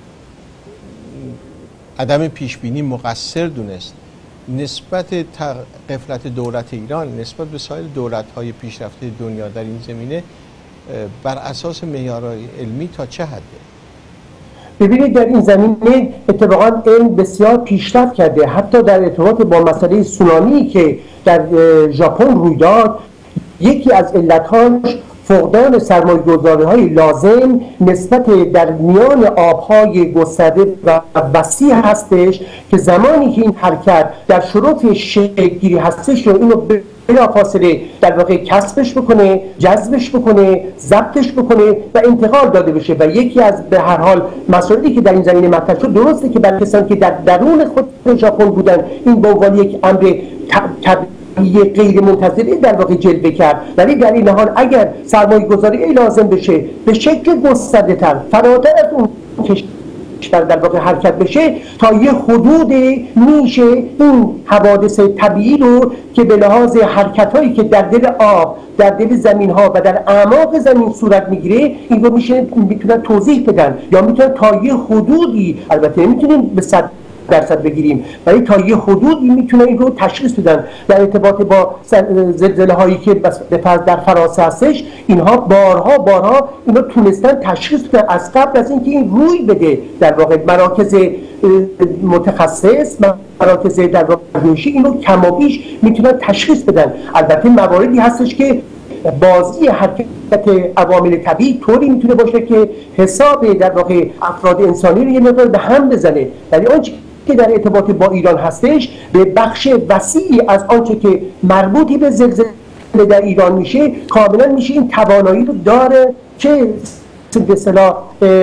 عدم پیشبینی مقصر دونست نسبت غفلت دولت ایران نسبت به سایر دولت‌های پیشرفته دنیا در این زمینه بر اساس معیارهای علمی تا چه حده؟
ببینید در این زمینه اتفاقا علم بسیار پیشرفت کرده، حتی در ارتباط با مسئله سونامی که در ژاپن روی داد، یکی از علت‌هاش فقدان سرمایه‌گذاری‌های لازم نسبت در میان آب‌های گسترده و وسیع هستش که زمانی که این حرکت در شرف شکل‌گیری هستش رو اینو بلافاصله در واقع کسبش بکنه، جذبش بکنه، ضبطش بکنه و انتقال داده بشه. و یکی از به هر حال مسائلی که در این زمینه مطرح شد، درسته که برای کسانی که در درون خود ژاپن بودن این به عنوان یک امر غیر منتظره در واقع جلوه کرد. ولی در این حال اگر سرمایه گذاری لازم بشه به شکل گسترده تر فراتر از اون کشور در واقع حرکت بشه، تا یه حدود میشه این حوادث طبیعی رو که به لحاظ حرکت هایی که در دل آب، در دل زمین ها و در اعماق زمین صورت میگیره، این رو میشه میتونن توضیح بدن یا میتونن تا یه حدودی، البته نمیتونیم به صد درصد بگیریم، ولی تا یه حدودی میتونه این رو تشخیص بدن. در ارتباط با زلزله هایی که در فرانسه هستش، اینها بارها بارها اینا تونستن تشخیص بدن از قبل از اینکه این روی بده. در واقع مراکز متخصص، مراکز در واقع پژوهشی اینو کم و بیش میتونن تشخیص بدن. البته مواردی هستش که بازی حرکت عوامل طبیعی طوری میتونه باشه که حساب در واقع افراد انسانی رو یه مقدار به هم بزنه، ولی آنچه که در ارتباط با ایران هستش به بخش وسیعی از آنچه که مربوطی به زلزله در ایران میشه کاملا میشه این توانایی رو داره که به اصطلاح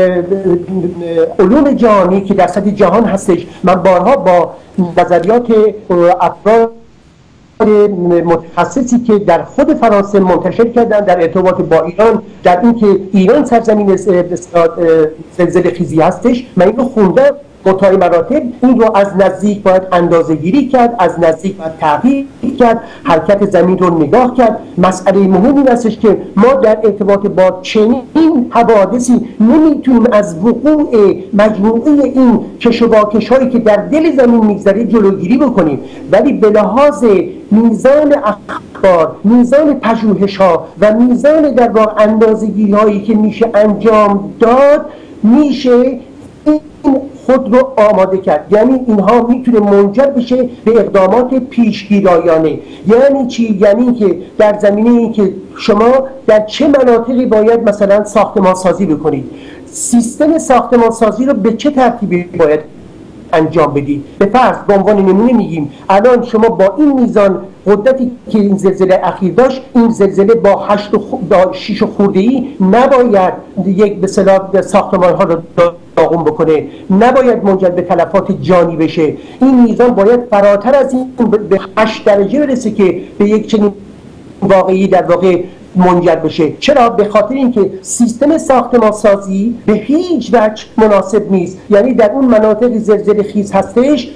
علوم جهانی که در سطح جهان هستش. من بارها با نظریات افراد متخصصی که در خود فرانسه منتشر کردن در ارتباط با ایران، در اینکه ایران سرزمین زلزله خیزی هستش، من اینو خوندم. متای مراتب این رو از نزدیک باید اندازه گیری کرد، از نزدیک باید تحقیق کرد، حرکت زمین رو نگاه کرد. مسئله مهم این هستش که ما در ارتباط با چنین حوادثی نمیتونیم از وقوع مجموعه این کش و واکش هایی که در دل زمین میگذره جلوگیری بکنیم، ولی به لحاظ میزان اخبار، میزان پژوهش ها و میزان در واقع اندازه‌گیری هایی که میشه انجام داد، میشه این خود رو آماده کرد. یعنی اینها میتونه منجر بشه به اقدامات پیشگیرایانه. یعنی چی؟ یعنی که در زمینه این که شما در چه مناطقی باید مثلا ساختمان سازی بکنید، سیستم ساختمان سازی رو به چه ترتیبی باید انجام بدید. به فرض به عنوان نمونه میگیم الان شما با این میزان قدرتی که این زلزله اخیر داشت، این زلزله با هشت و شش خورده ای نباید یک به اصطلاح ساختمان ها رو داغون بکنه، نباید منجر به تلفات جانی بشه. این میزان باید فراتر از این به هشت درجه برسه که به یک چنین واقعی در واقع منجر بشه. چرا؟ به خاطر اینکه سیستم ساختمان سازی به هیچ وجه مناسب نیست. یعنی در اون مناطق زلزله خیز هستش،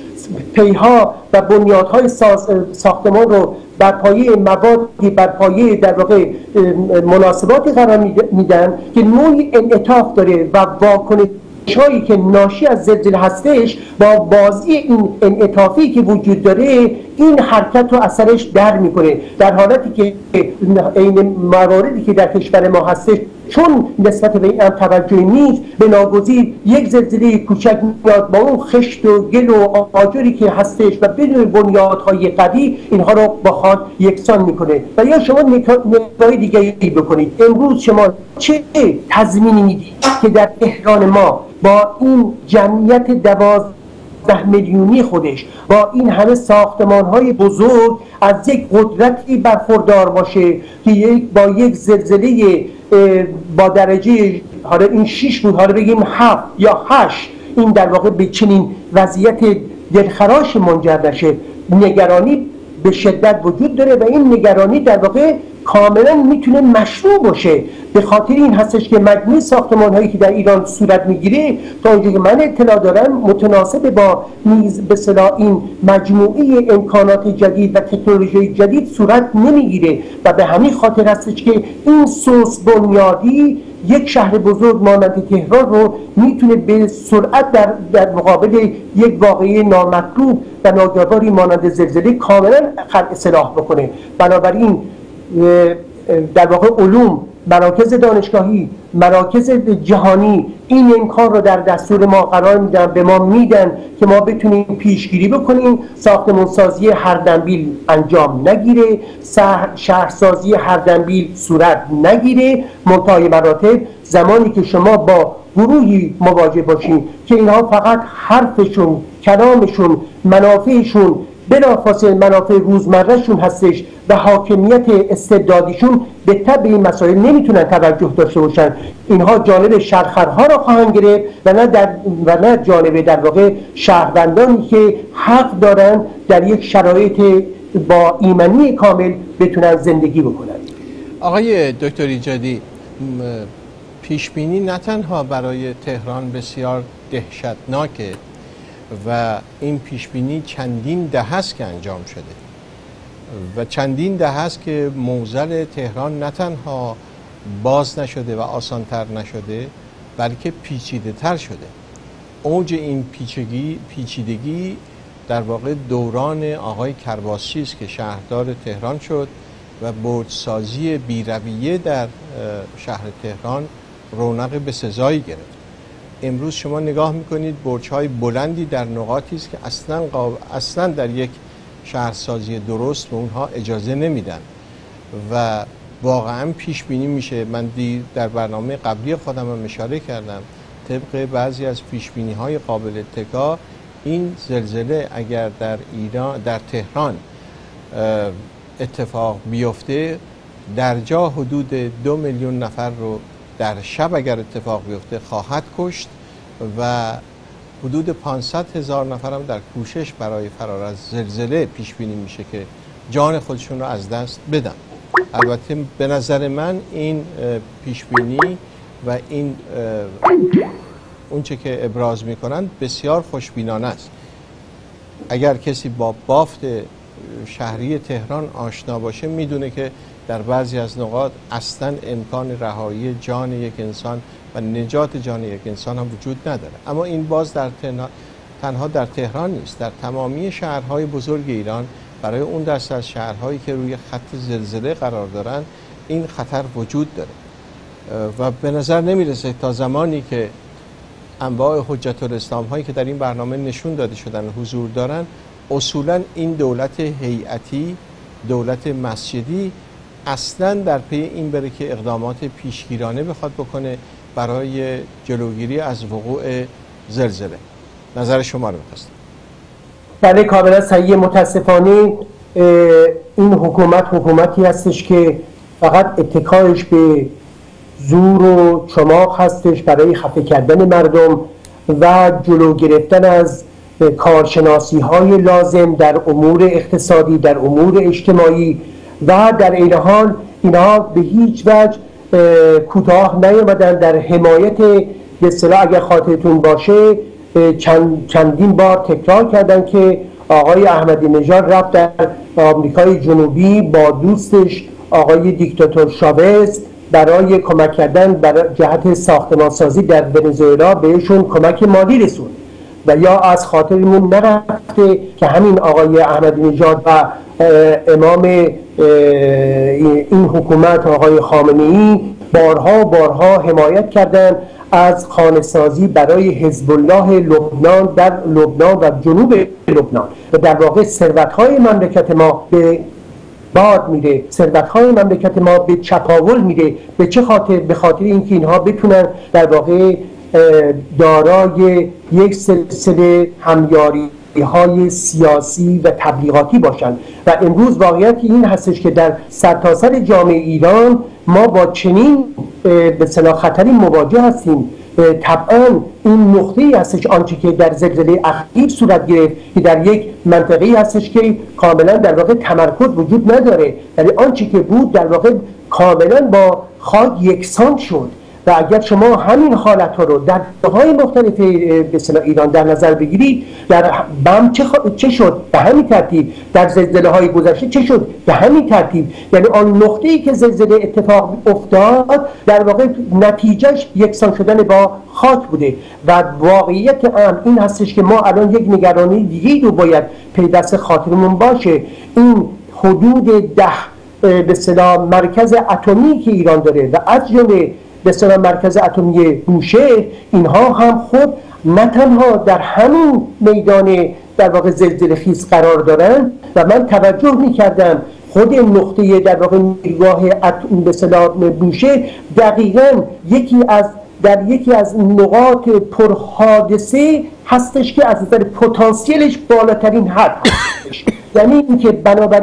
پیها و بنیادهای ساختمان رو بر پایه موادی بر پایه در واقع مناسباتی قرار میدن که نوعی انعطاف داره و واکنش هایی که ناشی از زلزله هستش با بازی این انعطافی که وجود داره این حرکت رو اثرش در میکنه، در حالتی که این مواردی که در کشور ما هستش چون نسبت به این هم توجهی نیست، به ناگزیر یک زلزله کوچک میاد با اون خشت و گل و آجری که هستش و بدون بنیادهای قوی اینها رو با خود یکسان میکنه. و یا شما نگاه دیگری بکنید، امروز شما چه تضمینی میدید که در تهران ما با این جمعیت دوازده میلیونی خودش، با این همه ساختمان‌های بزرگ از یک قدرتی برخوردار باشه که یک با یک زلزله با درجه حالا این شش بود، حالا بگیم هفت یا هشت، این در واقع به چنین وضعیت دلخراش منجر نشه. نگرانی به شدت وجود داره و این نگرانی در واقع کاملا میتونه مشروع باشه. به خاطر این هستش که مجموع ساختمان هایی که در ایران صورت میگیره تا اونجا که من اطلاع دارم متناسب با نیز به اصطلاح این مجموعه امکانات جدید و تکنولوژی جدید صورت نمیگیره و به همین خاطر هستش که این سوس بنیادی یک شهر بزرگ مانند تهران رو میتونه به سرعت در, در مقابل یک واقعه نامطلوب و ناگواری مانند زلزله کاملا خلق اصلاح بکنه. بنابراین در واقع علوم، مراکز دانشگاهی، مراکز جهانی این امکان رو در دستور ما قرار میدن، به ما میدن که ما بتونیم پیشگیری بکنیم ساختمان سازی هر دنبیل انجام نگیره، شهرسازی هر دنبیل صورت نگیره. منتهای مراتب زمانی که شما با گروهی مواجه باشین که اینها فقط حرفشون، کلامشون، منافعشون بلافاصله منافع روزمرهشون هستش و حاکمیت استبدادیشون به تبع این مسائل نمیتونن توجه داشته باشن، اینها جانب شهرخرها را خواهند گرفت و نه در و نه جانب در واقع شهروندانی که حق دارن در یک شرایط با ایمنی کامل بتونن زندگی بکنن.
آقای دکتر ایجادی، پیشبینی نه تنها برای تهران بسیار دهشتناکه و این پیشبینی چندین دهه است که انجام شده و چندین دهه است که موزل تهران نه تنها باز نشده و آسانتر نشده بلکه پیچیده تر شده. اوج این پیچیدگی پیچیدگی در واقع دوران آقای کرباسی است که شهردار تهران شد و برج‌سازی بی‌رویه در شهر تهران رونق بسزایی گرفت. امروز شما نگاه میکنید برج‌های بلندی در نقاطی است که اصلا قاب... اصلا در یک شهرسازی درست به اونها اجازه نمیدن و واقعا پیش بینی میشه. من دی در برنامه قبلی خودم هم اشاره کردم طبق بعضی از پیش بینی های قابل اتکا این زلزله اگر در ایران در تهران اتفاق بیفته در جا حدود دو میلیون نفر رو در شب اگر اتفاق بیفته خواهد کشت و حدود پانصد هزار نفر هم در کوشش برای فرار از زلزله پیش بینی میشه که جان خودشون رو از دست بدن. البته به نظر من این پیش بینی و این اونچه که ابراز میکنند بسیار خوشبینانه است. اگر کسی با بافت شهری تهران آشنا باشه میدونه که در بعضی از نقاط اصلا امکان رهایی جان یک انسان و نجات جان یک انسان هم وجود نداره. اما این باز در تنها در تهران نیست، در تمامی شهرهای بزرگ ایران برای اون دست از شهرهایی که روی خط زلزله قرار دارن این خطر وجود داره و به نظر نمیرسه تا زمانی که انواع حجت الاسلام هایی که در این برنامه نشون داده شدن حضور دارن اصولا این دولت هیئتی، دولت مسجدی اصلا در پی این بره که اقدامات پیشگیرانه بخواد بکنه برای جلوگیری از وقوع زلزله. نظر شما رو می‌خواستم.
بله کاملا صحیح. متاسفانه این حکومت حکومتی هستش که فقط اتکایش به زور و چماق هستش برای خفه کردن مردم و جلو گرفتن از کارشناسی های لازم در امور اقتصادی، در امور اجتماعی و در این حال اینها به هیچ وجه کوتاه نیامدن در حمایت به اصطلاح اگر خاطرتون باشه چند چندین بار تکرار کردن که آقای احمدی نژاد رفت در آمریکای جنوبی با دوستش آقای دیکتاتور شاوز برای کمک کردن برای جهت ساختمانسازی در ونزوئلا بهشون کمک مالی رسوند و یا از خاطرمون نرفته که همین آقای احمدی نژاد و امام این حکومت آقای خامنه‌ای بارها بارها حمایت کردند از خانه‌سازی برای حزب الله لبنان در لبنان و جنوب لبنان و در واقع ثروت‌های مملکت ما به باد میره، ثروت‌های مملکت ما به چپاول میره. به چه خاطر؟ به خاطر اینکه اینها بتونن در واقع دارای یک سلسله همیاری های سیاسی و تبلیغاتی باشند و امروز واقعیت این هستش که در سرتاسر جامعه ایران ما با چنین به اصطلاح خطری مواجه هستیم. طبعا این نقطه‌ای هستش آنچه که در زلزله اخیر صورت گرفت که در یک منطقه‌ای هستش که کاملا در واقع تمرکز وجود نداره، یعنی آنچه که بود در واقع کاملا با خاک یکسان شد و اگر شما همین حالت ها رو در جاهای مختلف به اصطلاح ایران در نظر بگیرید در بم چه, خ... چه شد به همین ترتیب، در زلزله های گذشته چه شد به همین ترتیب، یعنی آن نقطه ای که زلزله اتفاق افتاد در واقع نتیجهش یکسان شدن با خاک بوده و واقعیت امر این هستش که ما الان یک نگرانی دیگه رو باید پیوسته خاطرمون باشه. این حدود ده به اصطلاح مرکز اتمی که ایران داره و از جمله به اصطلاح مرکز اتمی بوشهر، اینها هم خود نه تنها در همین میدان در واقع زلزله خیز قرار دارن و من توجه می‌کردم خود نقطه در واقع نیروگاه به اصطلاح بوشهر دقیقاً یکی از در یکی از نقاط پرحادثه هستش که از نظر پتانسیلش بالاترین حد هستش. یعنی اینکه بنابراین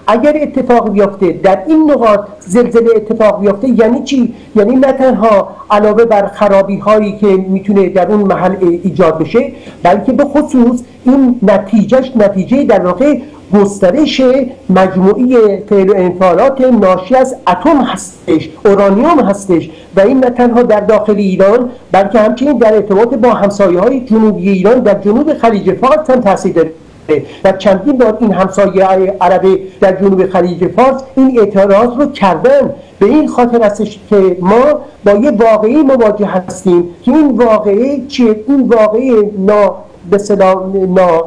اگر اتفاق بیفته در این نقاط زلزله اتفاق بیفته یعنی چی؟ یعنی نه تنها علاوه بر خرابی هایی که میتونه در اون محل ایجاد بشه، بلکه به خصوص این نتیجهش نتیجه در واقع گسترش مجموعی فعل و انفعالات ناشی از اتم هستش، اورانیوم هستش، و این نه تنها در داخل ایران بلکه همچنین در ارتباط با همسایه های جنوبی ایران در جنوب خلیج فارس هم تاثیر داره. در چندین بار این همسایه عربی در جنوب خلیج فارس این اعتراض رو کردن. به این خاطر هستش که ما با یه واقعی مواجه هستیم که این واقعی چیه؟ این واقعی نا به اصطلاح نا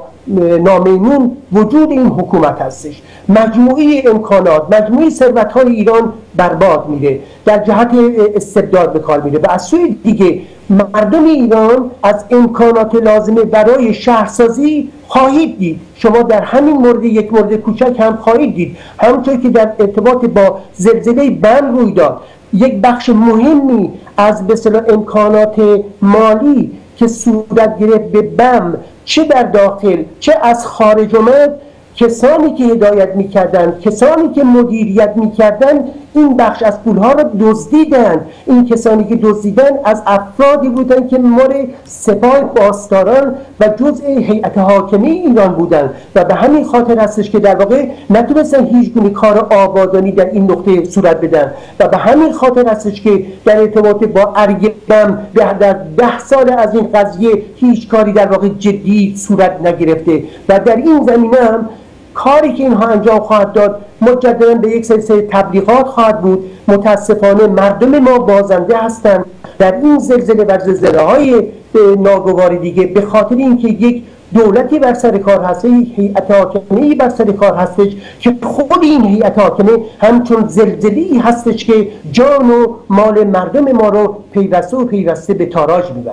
نامیمون وجود این حکومت هستش. مجموعی امکانات، مجموعی ثروت‌های ایران برباد میره، در جهت استبداد به کار میره، و از سوی دیگه مردم ایران از امکانات لازمه برای شهرسازی خواهید دید. شما در همین مورد یک مورد کوچک هم خواهید دید، همونطور که در ارتباط با زلزله بم روی داد، یک بخش مهمی از به اصطلاح امکانات مالی که صورت گرفت به بم، چه در داخل چه از خارج اومد، کسانی که هدایت میکردن، کسانی که مدیریت میکردن این بخش از پولها رو دزدیدن. این کسانی که دزدیدن از افرادی بودن که مر سپاه پاسداران و جزء هیئت حاکمه ایران بودن، و به همین خاطر هستش که در واقع نتونستن هیچ گونه کار آبادانی در این نقطه صورت بدن، و به همین خاطر هستش که در ارتباط با ارگ بم در ده سال از این قضیه هیچ کاری در واقع جدی صورت نگرفته، و در این زمینه هم کاری که اینها انجام خواهد داد مجددا به یک سلسله تبلیغات خواهد بود. متاسفانه مردم ما بازنده هستند در این زلزله و زلزله های ناگوار دیگه، به خاطر اینکه یک دولتی بر سر کار هست، هیئت حاکمه‌ای بر سر کار هستش که خود این هیئت حاکمه همچون زلزله‌ای هستش که جان و مال مردم ما رو پیوسته و پیوسته به تاراج میبره.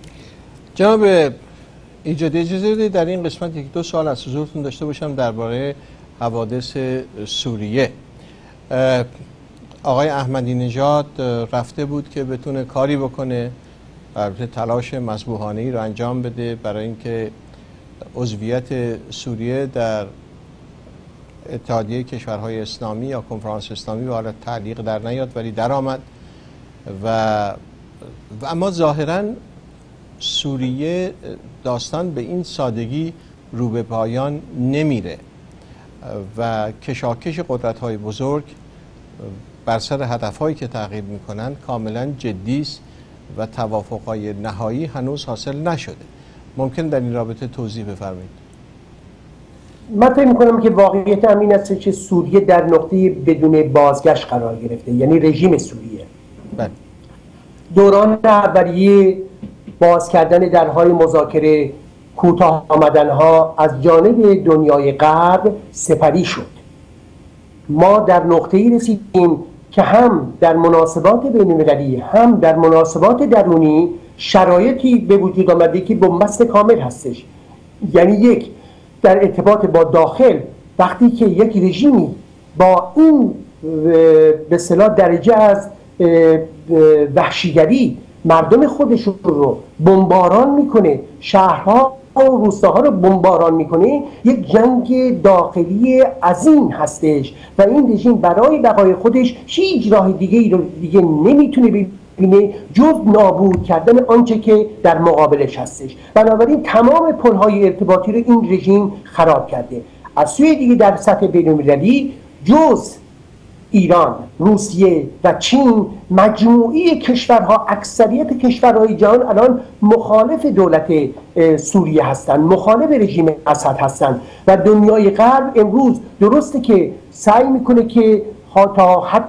جناب ایجاد اجازه بدید در این قسمت یک دو سال از حضورتون داشته باشم درباره حوادث سوریه. آقای احمدی نژاد رفته بود که بتونه کاری بکنه، البته تلاش مذبوحانه‌ای رو انجام بده برای اینکه عضویت سوریه در اتحادیه کشورهای اسلامی یا کنفرانس اسلامی به حالت تعلیق در نیاد، ولی در آمد. و, و اما ظاهراً سوریه داستان به این سادگی رو به پایان نمیره و کشاکش قدرت‌های بزرگ بر سر هدف‌هایی که تغییر می‌کنند کاملاً جدی است و توافق‌های نهایی هنوز حاصل نشده. ممکن در این رابطه توضیح بفرمایید؟
من فکر می‌کنم که واقعیت همین است که سوریه در نقطه بدون بازگشت قرار گرفته، یعنی رژیم سوریه.
بله.
دوران اولیه باز کردن درهای مذاکره، کوتاه آمدنها از جانب دنیای غرب سپری شد. ما در نقطه‌ای رسیدیم که هم در مناسبات بین‌المللی هم در مناسبات درونی شرایطی به وجود آمده که بنبست کامل هستش. یعنی یک، در ارتباط با داخل وقتی که یک رژیمی با این به اصطلاح درجه از وحشیگری مردم خودشون رو بمباران میکنه، شهرها و روستاها رو بمباران میکنه، یک جنگ داخلی عظیم هستش و این رژیم برای بقای خودش هیچ راه دیگه ای رو دیگه نمیتونه ببینه جز نابود کردن آنچه که در مقابلش هستش. بنابراین تمام پل‌های ارتباطی رو این رژیم خراب کرده. از سوی دیگه در سطح بین‌المللی جز ایران، روسیه و چین، مجموعی کشورها، اکثریت کشورهای جهان الان مخالف دولت سوریه هستند، مخالف رژیم اسد هستند و دنیای غرب امروز درسته که سعی میکنه که تا حد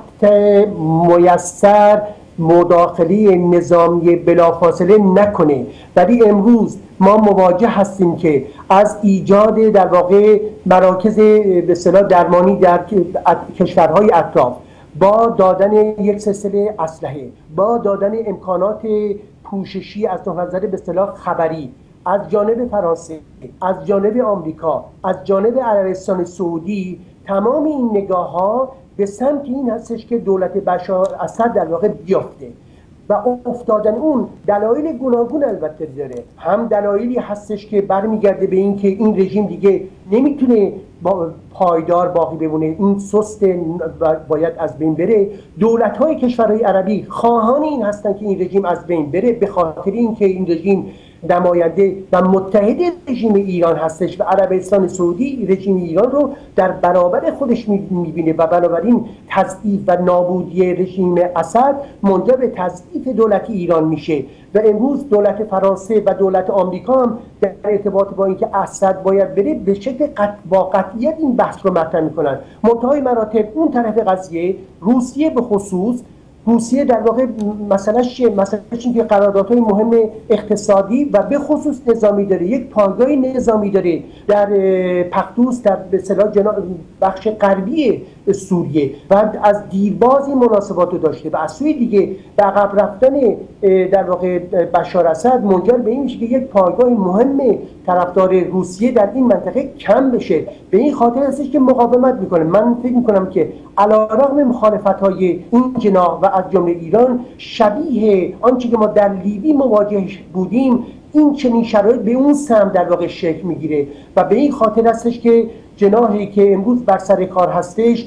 میسر مداخله نظامی بلافاصله نکنه، ولی امروز ما مواجه هستیم که از ایجاد در واقع مراکز به اصطلاح درمانی در کشورهای اطراف با دادن یک سلسله اسلحه، با دادن امکانات پوششی از نظر به اصطلاح خبری از جانب فرانسه، از جانب آمریکا، از جانب عربستان سعودی، تمام این نگاه ها به سمت این هستش که دولت بشار اسد در واقع بیافته و افتادن اون دلایل گوناگون البته داره. هم دلایلی هستش که برمیگرده به این که این رژیم دیگه نمیتونه با پایدار باقی بمونه، این سست باید از بین بره. دولت‌های کشورهای عربی خواهان این هستن که این رژیم از بین بره، به خاطر اینکه این رژیم نماینده و متحد رژیم ایران هستش و عربستان سعودی رژیم ایران رو در برابر خودش میبینه و بنابراین تضعیف و نابودی رژیم اسد منجر به تضعیف دولت ایران میشه. و امروز دولت فرانسه و دولت آمریکا هم در ارتباط با اینکه اسد باید بره به شکل قط... با قطعیت این بحث رو مطرح میکنن. منتهای مراتب اون طرف قضیه روسیه به خصوص روسیه در واقع مسئلهش چیه؟ مسئلهش این که قراردادهای مهم اقتصادی و به خصوص نظامی داره، یک پایگاه نظامی داره در پختوس، در به اصطلاح بخش غربی سوریه و از دیرباز این مناسبات رو داشته و از سوی دیگه به عقب رفتن در واقع بشار اسد منجر به این میشه که یک پایگاه مهم طرفدار روسیه در این منطقه کم بشه. به این خاطر هستش که مقاومت میکنه. من فکر میکنم که علیرغم مخالفت‌های این جناح و از جمله ایران، شبیه آنچه که ما در لیبی مواجه بودیم، این چنین شرایط به اون سمت در واقع شکل میگیره و به این خاطر هستش که جناحی که امروز بر سر کار هستش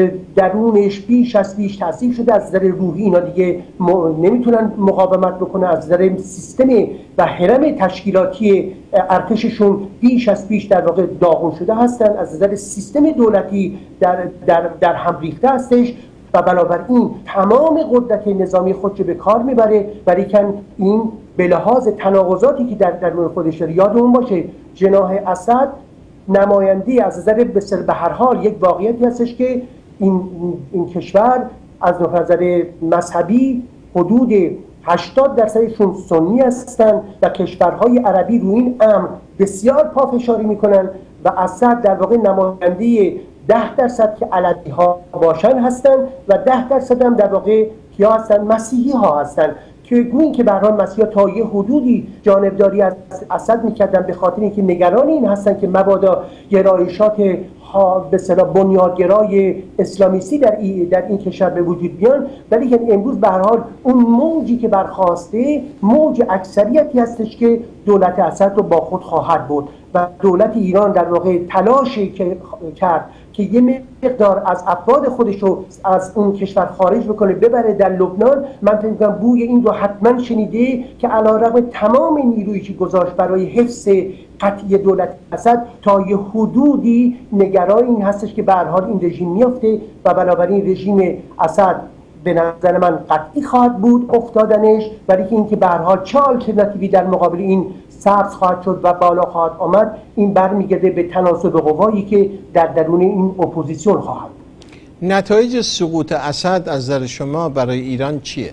درونش بیش از بیش تاثیر شده. از نظر روحی اینا دیگه نمیتونن مقاومت بکنن، از نظر سیستم و هرم تشکیلاتی ارتششون بیش از بیش در واقع داغون شده هستن، از نظر سیستم دولتی در, در, در هم ریخته هستش و بنابراین تمام قدرت نظامی خودش به کار میبره. ولیکن این به لحاظ تناقضاتی که در درون خودش داره، یادمون باشه جناح اسد نماینده از نظر به هر حال یک واقعیتی هستش که این این کشور از نظر مذهبی حدود هشتاد درصدشون سنی هستند و کشورهای عربی روی این امر بسیار پافشاری میکنن و اسد در واقع نماینده ده درصد که علوی ها باشن هستن و ده درصد هم در واقع کیا هستن؟ مسیحی ها هستن که گویی که به هر حال مسیحا تا یه حدودی جانبداری از اسد میکردن به خاطر اینکه نگران این هستن که مبادا گرایشات به اصطلاح بنیادگرای اسلامیستی در این در این کشور به وجود بیان. ولی که امروز به هر حال اون موجی که برخواسته موج اکثریتی هستش که دولت اسد رو با خود خواهد برد و دولت ایران در واقع تلاشی که کرد که یه مقدار از افراد خودش رو از اون کشور خارج بکنه ببره در لبنان. من فکر می‌کنم بوی این رو حتما شنیده که علیرغم تمام نیرویی که گذاشت برای حفظ قطعی دولت اسد تا یه حدودی نگران این هستش که به هر حال این رژیم میفته و بنابراین رژیم اسد به نظر من قطعی خواهد بود افتادنش، ولی که اینکه به هر حال چه آلترناتیوی در مقابل این سبز خواهد شد و بالا خواهد آمد، این برمیگرده به تناسب قوایی که در درون این اپوزیسیون خواهد.
نتایج سقوط اسد از نظر شما برای ایران چیه؟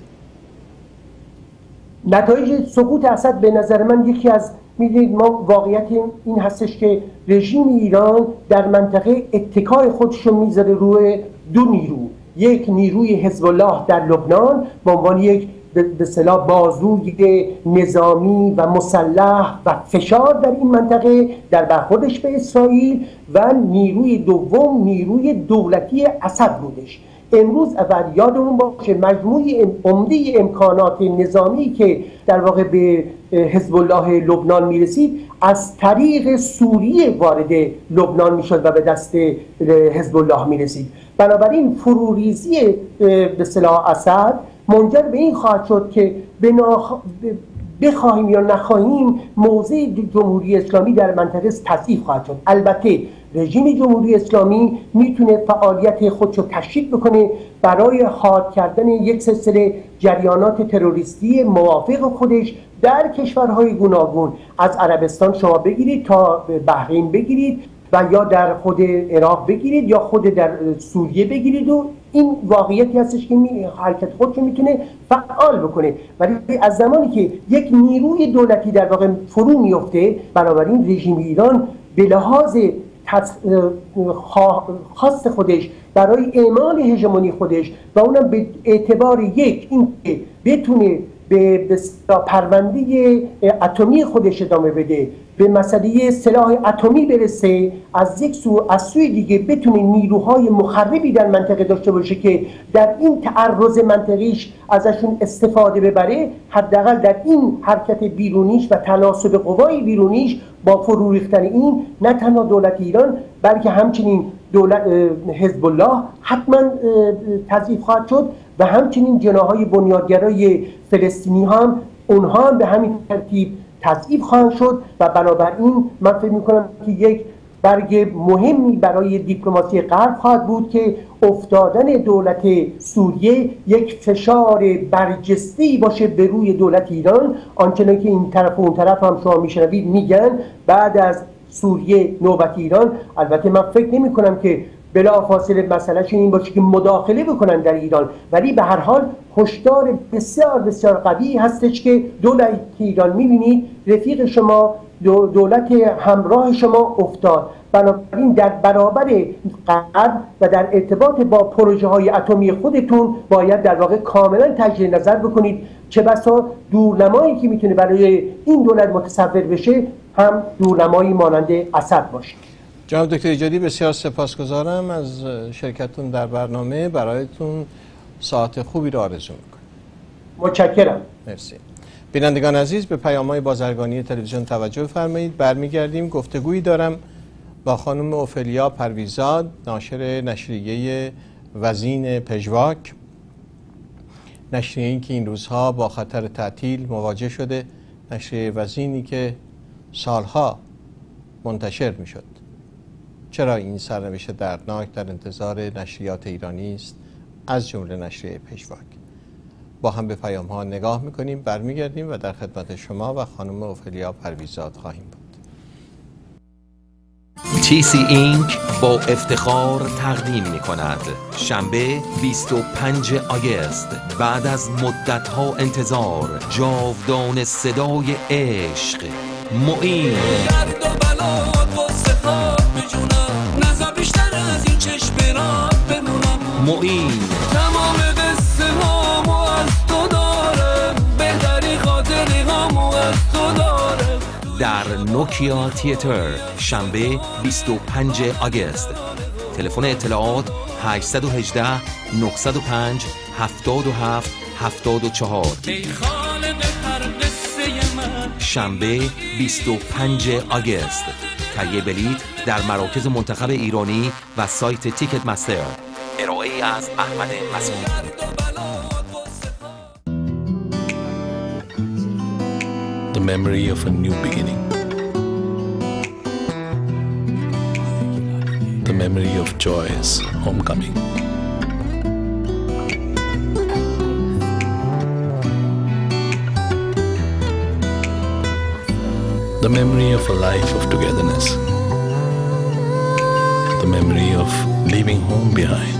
نتایج سقوط اسد به نظر من یکی از میدونید ما واقعیت این هستش که رژیم ایران در منطقه اتکای خودش رو میذاره روی دو نیرو، یک نیروی حزب الله در لبنان به عنوان یک به اصطلاح بازوی نظامی و مسلح و فشار در این منطقه در برخوردش به اسرائیل، و نیروی دوم نیروی دولتی اسد بودش. امروز اول یادمون باشه مجموعه عمده امکانات نظامی که در واقع به حزب الله لبنان میرسید از طریق سوریه وارد لبنان میشد و به دست حزب الله میرسید. بنابراین فروریزی به اصطلاح اسد منجر به این خواهد شد که بناخ... بخواهیم یا نخواهیم موضع جمهوری اسلامی در منطقه تضعیف خواهد شد. البته رژیم جمهوری اسلامی میتونه فعالیت خودش رو تشدید بکنه برای حاد کردن یک سلسله جریانات تروریستی موافق خودش در کشورهای گوناگون، از عربستان شما بگیرید تا بحرین بگیرید و یا در خود عراق بگیرید یا خود در سوریه بگیرید، و این واقعیتی هستش که می حرکت خودش میتونه فعال بکنه. ولی از زمانی که یک نیروی دولتی در واقع فرو میفته، بنابراین رژیم ایران به لحاظ خاص خودش برای اعمال هژمونی خودش و اونم به اعتبار یک این که بتونه به پرونده اتمی خودش ادامه بده، به مسئله سلاح اتمی برسه، از یک سو از سوی دیگه بتونه نیروهای مخربی در منطقه داشته باشه که در این تعرض منطقیش ازشون استفاده ببره، حداقل در این حرکت بیرونیش و تناسب قوای بیرونیش با فرو ریختن این نه تنها دولت ایران بلکه همچنین دولت حزب الله حتما تضعیف خواهد شد و همچنین جناح‌های بنیادگرای فلسطینی هم اونها هم به همین ترتیب تضعیف خواهند شد و بنابراین من فکر می‌کنم که یک برگ مهمی برای دیپلماسی غرب خواهد بود که افتادن دولت سوریه یک فشار برجسته‌ای باشه به روی دولت ایران، آنچنان که این طرف و اون طرف هم شما میشنوید میگن بعد از سوریه نوبت ایران. البته من فکر نمی کنم که بلافاصله مسئلهشون این باشه که مداخله بکنن در ایران، ولی به هر حال هشدار بسیار بسیار قوی هستش که دولت ایران میبینید رفیق شما دولت همراه شما افتاد، بنابراین در برابر غرب و در ارتباط با پروژه های اتمی خودتون باید در واقع کاملا تجدید نظر بکنید، چه بسا دورنمایی که میتونه برای این دولت متصور بشه هم دورنمایی مانند اسد باشه.
جناب دکتر ایجادی بسیار سپاسگزارم از شرکتتون در برنامه، برایتون ساعت خوبی را آرزو میکنم.
متشکرم.
مرسی. بینندگان عزیز به پیام‌های بازرگانی تلویزیون توجه فرمایید. برمیگردیم گفتگویی دارم با خانم اوفلیا پرویزاد، ناشر نشریه وزین پژواک، نشریه‌ای که این روزها با خطر تعطیل مواجه شده، نشریه وزینی که سالها منتشر میشد. چرا این سرنوشت دردناک در انتظار نشریات ایرانی است، از جمله نشریه پژواک؟ با هم به پیام ها نگاه میکنیم، برمیگردیم و در خدمت شما و خانم اوفلیا پرویزاد خواهیم بود.
تی سی اینک با افتخار تقدیم می کند شنبه بیست و پنجم آگوست بعد از مدتها انتظار جاودان صدای عشق معین. معین تمام قصه هامو از تو داره، بهتری خاطری هامو از تو داره. در نوکیا تیاتر شنبه بیست و پنجم آگوست. تلفن اطلاعات هشت یک هشت نه صفر پنج هفتاد و هفت هفتاد و چهار. شنبه بیست و پنجم آگوست. تهیه بلیط در مراکز منتخب ایرانی و سایت تیکت مستر. ارائه از احمد مسعود.
The memory of a new beginning. The memory of joyous homecoming. The memory of a life of togetherness. The memory of leaving home behind.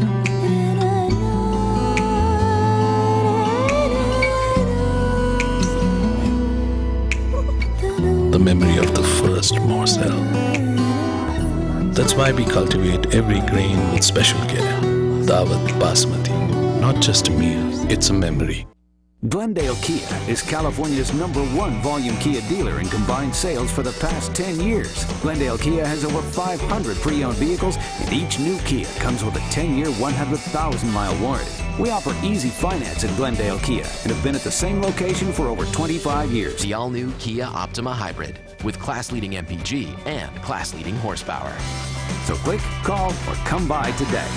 The memory of the first morsel. That's why we cultivate every grain with special care. Dawat Basmati. Not just a meal, it's a memory.
Glendale Kia is California's number one volume Kia dealer in combined sales for the past ten years. Glendale Kia has over five hundred pre-owned vehicles, and each new Kia comes with a ten-year, one hundred thousand mile warranty. We offer easy finance at Glendale Kia and have been at the same location for over twenty-five years.
The all-new Kia Optima Hybrid with class-leading M P G and class-leading horsepower.
So click, call, or come by today.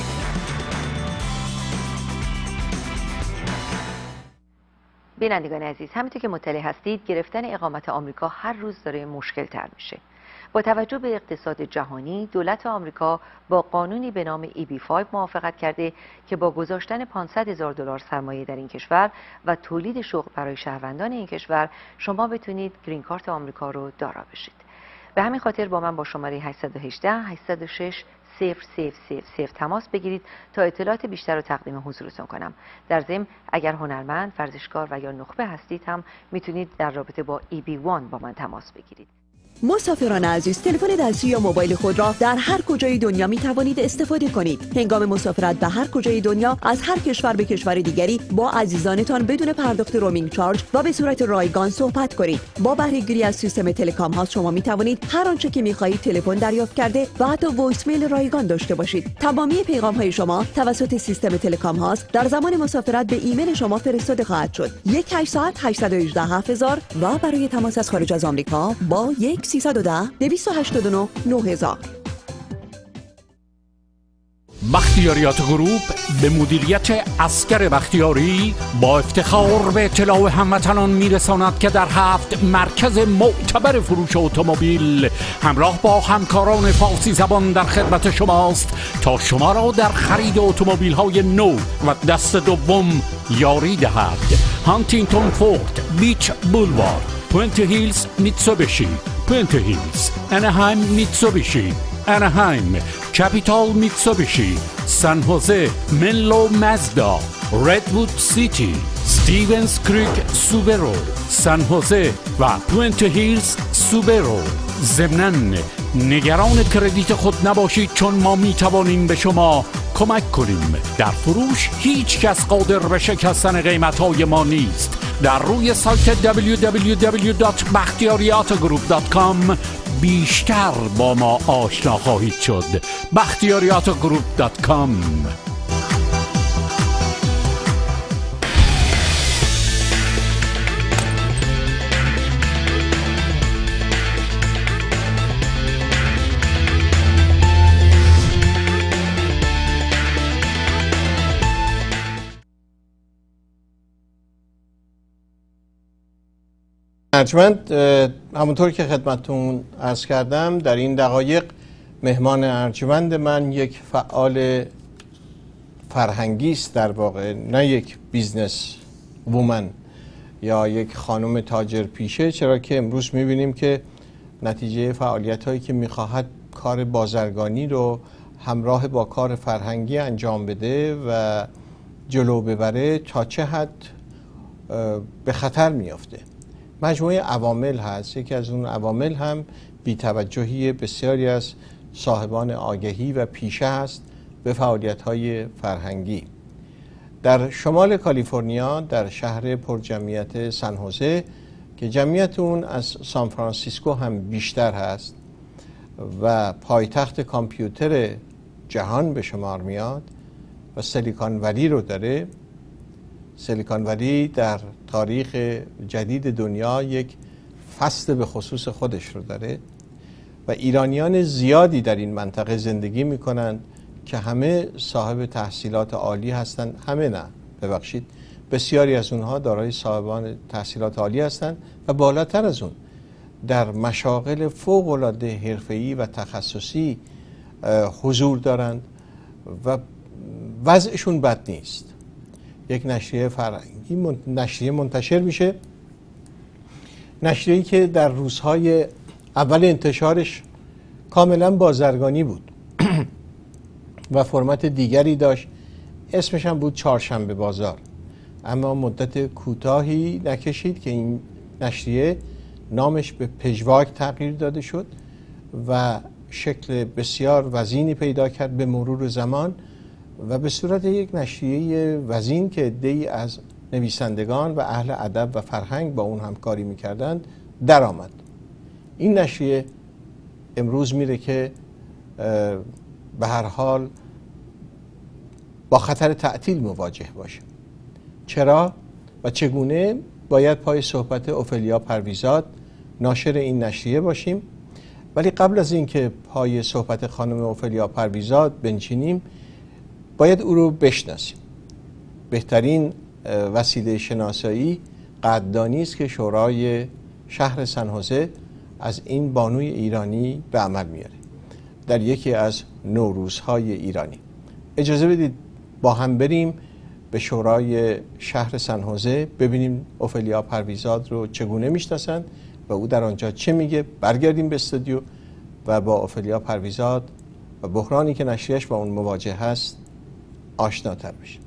بینندگان عزیز، همونطور که مطلع هستید گرفتن اقامت آمریکا هر روز داره مشکل تر میشه. با توجه به اقتصاد جهانی، دولت آمریکا با قانونی به نام ای بی پنج موافقت کرده که با گذاشتن پانصد هزار دلار سرمایه در این کشور و تولید شغل برای شهروندان این کشور، شما بتونید گرین کارت آمریکا رو دارا بشید. به همین خاطر با من با شماره هشت یک هشت هشت صفر شش صفر صفر صفر صفر تماس بگیرید تا اطلاعات بیشتر رو تقدیم حضورتون کنم. در ضمن اگر هنرمند، ورزشکار و یا نخبه هستید هم میتونید در رابطه با ای بی یک با من تماس بگیرید.
مسافران عزیز، تلفن دستی یا موبایل خود را در هر کجای دنیا می توانید استفاده کنید. هنگام مسافرت به هر کجای دنیا از هر کشور به کشور دیگری با عزیزانتان بدون پرداخت رومینگ چارج و به صورت رایگان صحبت کنید. با بهره گیری از سیستم تلکام ها شما می توانید هر آنچه که می خواهید تلفن دریافت کرده و حتی وایس میل رایگان داشته باشید. تمامی پیغام های شما توسط سیستم تلکام هاست در زمان مسافرت به ایمیل شما فرستاده خواهد شد. یک هشتصد هشتصد و هجده هفت هزار و برای تماس از خارج از آمریکا با یک سیصد و ده دویست و هشتاد و نه نه هزار.
بختیاریات گروپ به مدیریت اسکر بختیاری با افتخار به اطلاع هموطنان میرساند که در هفت مرکز معتبر فروش اتومبیل همراه با همکاران فارسی زبان در خدمت شماست تا شما را در خرید اتومبیل های نو و دست دوم یاری دهد. هانتینگتون فورد، بیچ بولوار، پوینت هیلز میتسوبیشی، پوینت هیلز، انهایم میتسوبیشی، انهایم، کپیتال میتسوبیشی، سان هوزه، منلو مازدا، ردوود سیتی، استیونز کریک سوبرو، سان هوزه و پوینت هیلز سوبرو. ضمناً نگران کردیت خود نباشید چون ما میتوانیم به شما کمک کنیم. در فروش هیچ کس قادر به شکستن قیمت‌های ما نیست. در روی سایت دبلیو دبلیو دبلیو دات بختیاریات گروپ دات کام بیشتر با ما آشنا خواهید شد. بختیاریات گروپ دات کام.
ارجمند، همونطور که خدمتتون عرض کردم در این دقایق مهمان ارجمند من یک فعال فرهنگی است، در واقع نه یک بیزنس وومن یا یک خانم تاجر پیشه، چرا که امروز میبینیم که نتیجه فعالیت هایی که میخواهد کار بازرگانی رو همراه با کار فرهنگی انجام بده و جلو ببره تا چه حد به خطر میافته. مجموعه عوامل هست. یکی از اون عوامل هم بی‌توجهی بسیاری از صاحبان آگهی و پیشه هست به فعالیت‌های فرهنگی. در شمال کالیفرنیا در شهر پرجمعیت سان هوزه که جمعیت اون از سان فرانسیسکو هم بیشتر هست و پایتخت کامپیوتر جهان به شمار میاد و سیلیکون ولی رو داره. سیلیکون ولی در تاریخ جدید دنیا یک فصل به خصوص خودش رو داره و ایرانیان زیادی در این منطقه زندگی میکنند که همه صاحب تحصیلات عالی هستند. همه نه، ببخشید، بسیاری از اونها دارای صاحبان تحصیلات عالی هستند و بالاتر از اون در مشاغل فوق‌العاده حرفه‌ای و تخصصی حضور دارند و وضعشون بد نیست. یک نشریه فرهنگی نشریه منتشر میشه، نشریه‌ای که در روزهای اول انتشارش کاملا بازرگانی بود و فرمت دیگری داشت، اسمش هم بود چهارشنبه بازار. اما مدت کوتاهی نکشید که این نشریه نامش به پژواک تغییر داده شد و شکل بسیار وزینی پیدا کرد به مرور زمان و به صورت یک نشریه وزین که عده‌ای از نویسندگان و اهل ادب و فرهنگ با اون همکاری میکردند در آمد. این نشریه امروز میره که به هر حال با خطر تعطیل مواجه باشه. چرا و چگونه؟ باید پای صحبت اوفلیا پرویزاد ناشر این نشریه باشیم، ولی قبل از اینکه پای صحبت خانم اوفلیا پرویزاد بنشینیم باید او رو بشناسیم. بهترین وسیله شناسایی قدردانی است که شورای شهر سان هوزه از این بانوی ایرانی به عمل میاره در یکی از نوروزهای ایرانی. اجازه بدید با هم بریم به شورای شهر سان هوزه ببینیم اوفلیا پرویزاد رو چگونه میشناسند و او در آنجا چه میگه. برگردیم به استودیو و با اوفلیا پرویزاد و بحرانی که نشریه‌اش با اون مواجه هست آشناتر بشیم.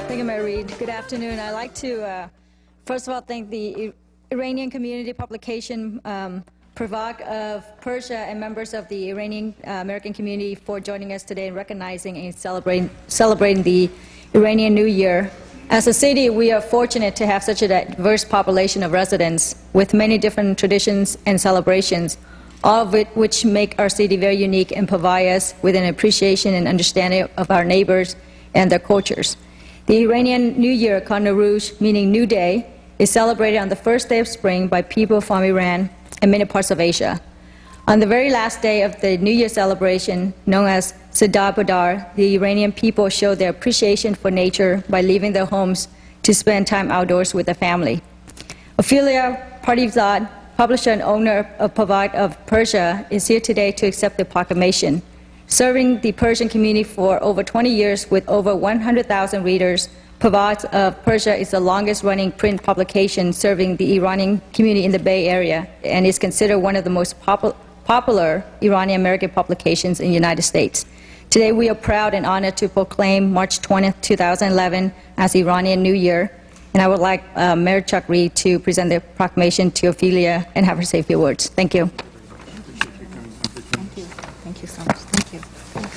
Thank you, Mayor Reed. Good afternoon. I'd like to, uh, first of all, thank the I Iranian Community Publication um, Pravag of Persia and members of the Iranian uh, American community for joining us today and recognizing and celebrating, celebrating the Iranian New Year. As a city, we are fortunate to have such a diverse population of residents with many different traditions and celebrations, all of it which make our city very unique and provide us with an appreciation and understanding of our neighbors and their cultures. The Iranian New Year, called Nowruz, meaning New Day, is celebrated on the first day of spring by people from Iran and many parts of Asia. On the very last day of the New Year celebration, known as Sadar Badar, the Iranian people show their appreciation for nature by leaving their homes to spend time outdoors with their family. Ophelia Parvizad, publisher and owner of Pravag of Persia, is here today to accept the proclamation. Serving the Persian community for over twenty years with over one hundred thousand readers, Pravag of Persia is the longest-running print publication serving the Iranian community in the Bay Area and is considered one of the most popular popular Iranian-American publications in the United States. Today we are proud and honored to proclaim March twentieth, two thousand eleven as Iranian New Year, and I would like uh, Mayor Chuck Reed to present the proclamation to Ophelia and have her say a few words. Thank you.
Thank you. Thank you so much. Thank you.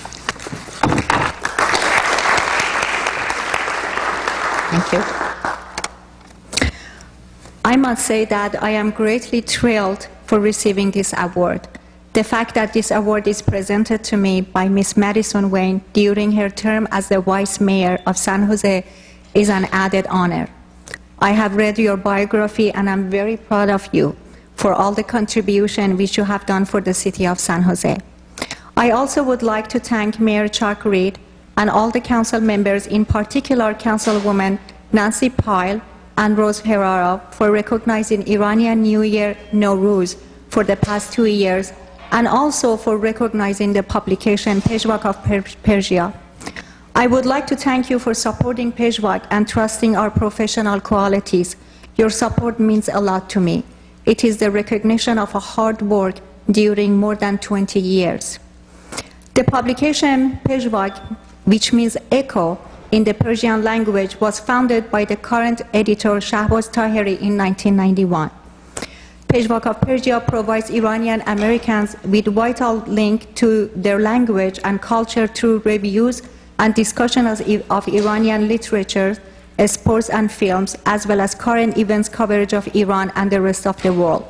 Thank you. I must say that I am greatly thrilled for receiving this award. The fact that this award is presented to me by Miss Madison Wayne during her term as the Vice Mayor of San Jose is an added honor. I have read your biography and I'm very proud of you for all the contribution which you have done for the city of San Jose. I also would like to thank Mayor Chuck Reed and all the council members, in particular Councilwoman Nancy Pyle and Rose Herrera, for recognizing Iranian New Year Nowruz for the past two years, and also for recognizing the publication Peshwak of Persia. I would like to thank you for supporting Peshwak and trusting our professional qualities. Your support means a lot to me. It is the recognition of a hard work during more than twenty years. The publication Peshwak, which means echo in the Persian language, was founded by the current editor Shahbaz Taheri in nineteen ninety-one. Peshwak of Persia provides Iranian Americans with vital link to their language and culture through reviews and discussion of Iranian literature, sports and films, as well as current events coverage of Iran and the rest of the world.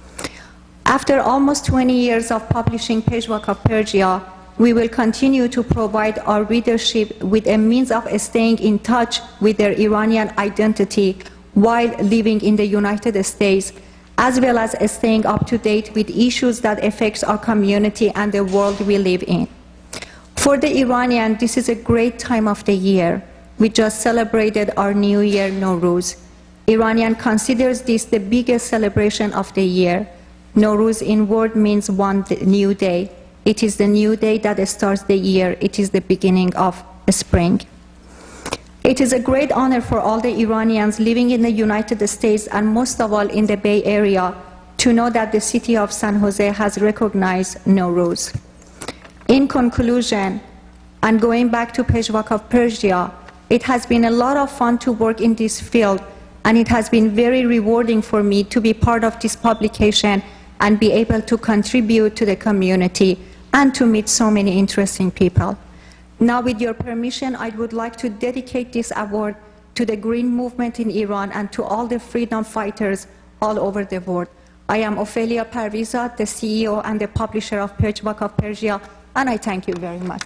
After almost twenty years of publishing Peshwak of Persia, we will continue to provide our readership with a means of staying in touch with their Iranian identity while living in the United States, as well as staying up to date with issues that affect our community and the world we live in. For the Iranian, this is a great time of the year. We just celebrated our New Year Nowruz. Iranian considers this the biggest celebration of the year. Nowruz in word means one new day. It is the new day that starts the year. It is the beginning of spring. It is a great honor for all the Iranians living in the United States and most of all in the Bay Area to know that the city of San Jose has recognized Nowruz. In conclusion, and going back to Peshwak of Persia, it has been a lot of fun to work in this field, and it has been very rewarding for me to be part of this publication and be able to contribute to the community and to meet so many interesting people. Now, with your permission, I would like to dedicate this award to the Green Movement in Iran and to all the freedom fighters all over the world. I am Ophelia Parvizad, the C E O and the publisher of Peshwak of Persia, and I thank you very much.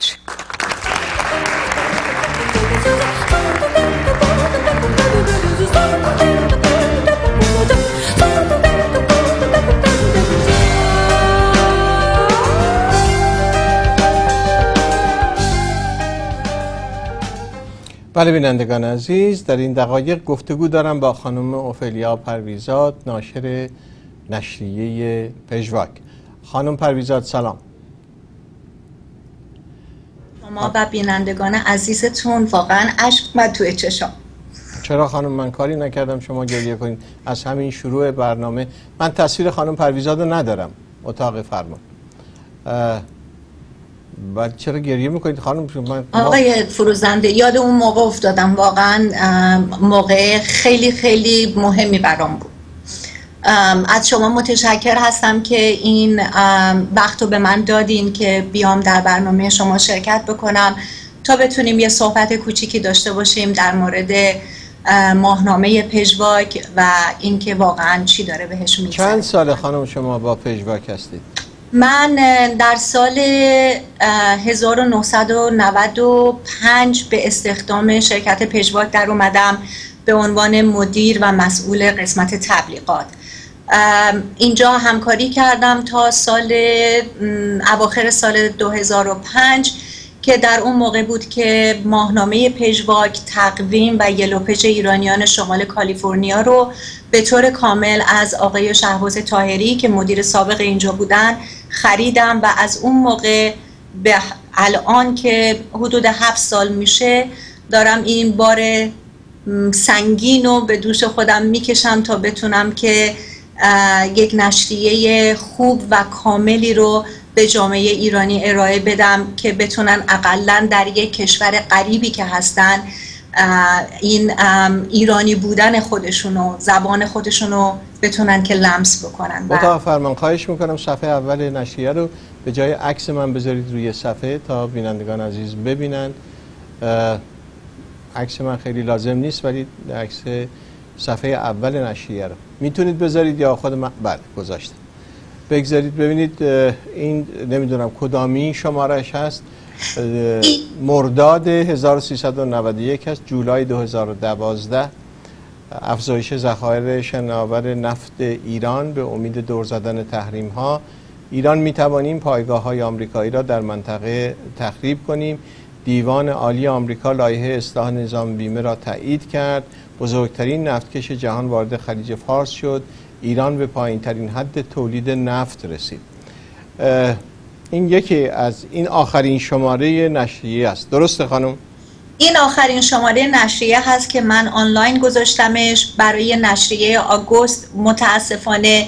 بله بینندگان عزیز، در این دقایق گفتگو دارم با خانم اوفلیا پرویزاد، ناشر نشریه پژواک. خانم پرویزاد سلام.
شما و بینندگان عزیزتون واقعا اشک اومد توی چشام.
چرا خانم؟ من کاری نکردم شما گریه کنید. از همین شروع برنامه من تصویر خانم پرویزاد رو ندارم اتاق فرمان. بعد چرا گریه میکنید خانم؟ من
آقای فروزنده یاد اون موقع افتادم، واقعا موقع خیلی خیلی مهمی برام بود. از شما متشکر هستم که این وقت رو به من دادین که بیام در برنامه شما شرکت بکنم تا بتونیم یه صحبت کوچیکی داشته باشیم در مورد ماهنامه پژواک و اینکه واقعا چی داره بهش میگذره.
چند سال خانم شما با پژواک هستید؟
من در سال هزار و نهصد و نود و پنج به استخدام شرکت پژواک در اومدم به عنوان مدیر و مسئول قسمت تبلیغات. اینجا همکاری کردم تا سال اواخر سال دو هزار و پنج که در اون موقع بود که ماهنامه پژواک تقویم و یلو پیج ایرانیان شمال کالیفرنیا رو به طور کامل از آقای شهباز طاهری که مدیر سابق اینجا بودن خریدم و از اون موقع به الان که حدود هفت سال میشه دارم این بار سنگین رو به دوش خودم میکشم تا بتونم که یک نشریه خوب و کاملی رو به جامعه ایرانی ارائه بدم که بتونن اقلن در یک کشور غریبی که هستن این ایرانی بودن خودشونو، زبان خودشونو بتونن که لمس بکنن.
اتاق فرمان خواهش میکنم صفحه اول نشریه رو به جای عکس من بذارید روی صفحه تا بینندگان عزیز ببینن. عکس من خیلی لازم نیست ولی عکس صفحه اول نشریه رو میتونید بذارید یا خود من بله گذاشتم. بگذارید ببینید این نمیدونم کدامی شمارش هست، مرداد هزار و سیصد و نود و یک هست، جولای دو هزار و دوازده. افزایش ذخایر شناور نفت ایران به امید دور زدن تحریم ها. ایران میتوانیم پایگاه های آمریکایی را در منطقه تخریب کنیم. دیوان عالی آمریکا لایحه اصلاح نظام بیمه را تایید کرد. بزرگترین نفتکش جهان وارد خلیج فارس شد. ایران به پایین ترین حد تولید نفت رسید. این یکی از این آخرین شماره نشریه است، درسته خانم؟
این آخرین شماره نشریه هست که من آنلاین گذاشتمش برای نشریه آگوست. متاسفانه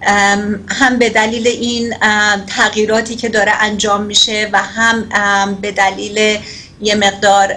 هم به دلیل این تغییراتی که داره انجام میشه و هم به دلیل یه مقدار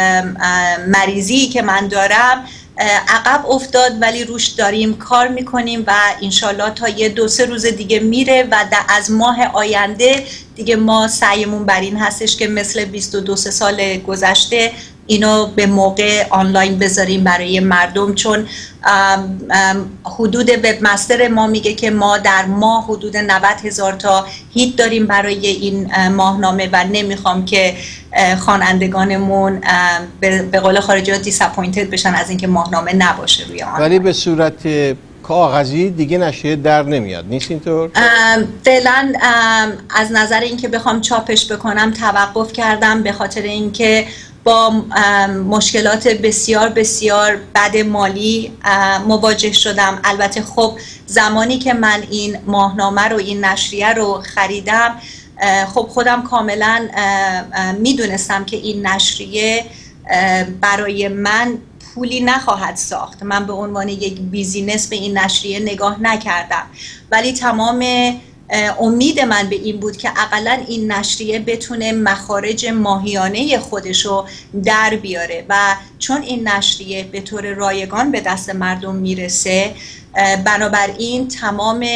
مریضی که من دارم عقب افتاد، ولی روش داریم کار میکنیم و انشالله تا یه دو سه روز دیگه میره و از ماه آینده دیگه ما سعیمون بر این هستش که مثل بیست و دو سال گذشته اینو به موقع آنلاین بذاریم برای مردم، چون ام ام حدود وبمستر ما میگه که ما در ماه حدود نود هزار تا هیت داریم برای این ماهنامه و نمیخوام که خوانندگانمون به قول خارجی ها دیساپوینتد بشن از اینکه ماهنامه نباشه روی آن.
ولی به صورت کاغذی دیگه نشریه در نمیاد، نیست اینطور؟
فعلا از نظر اینکه بخوام چاپش بکنم توقف کردم به خاطر اینکه با مشکلات بسیار بسیار بد مالی مواجه شدم. البته خب زمانی که من این ماهنامه رو این نشریه رو خریدم خب خودم کاملا میدونستم که این نشریه برای من پولی نخواهد ساخت. من به عنوان یک بیزینس به این نشریه نگاه نکردم، ولی تمام امید من به این بود که اقلا این نشریه بتونه مخارج ماهیانه خودشو در بیاره و چون این نشریه به طور رایگان به دست مردم میرسه بنابراین تمام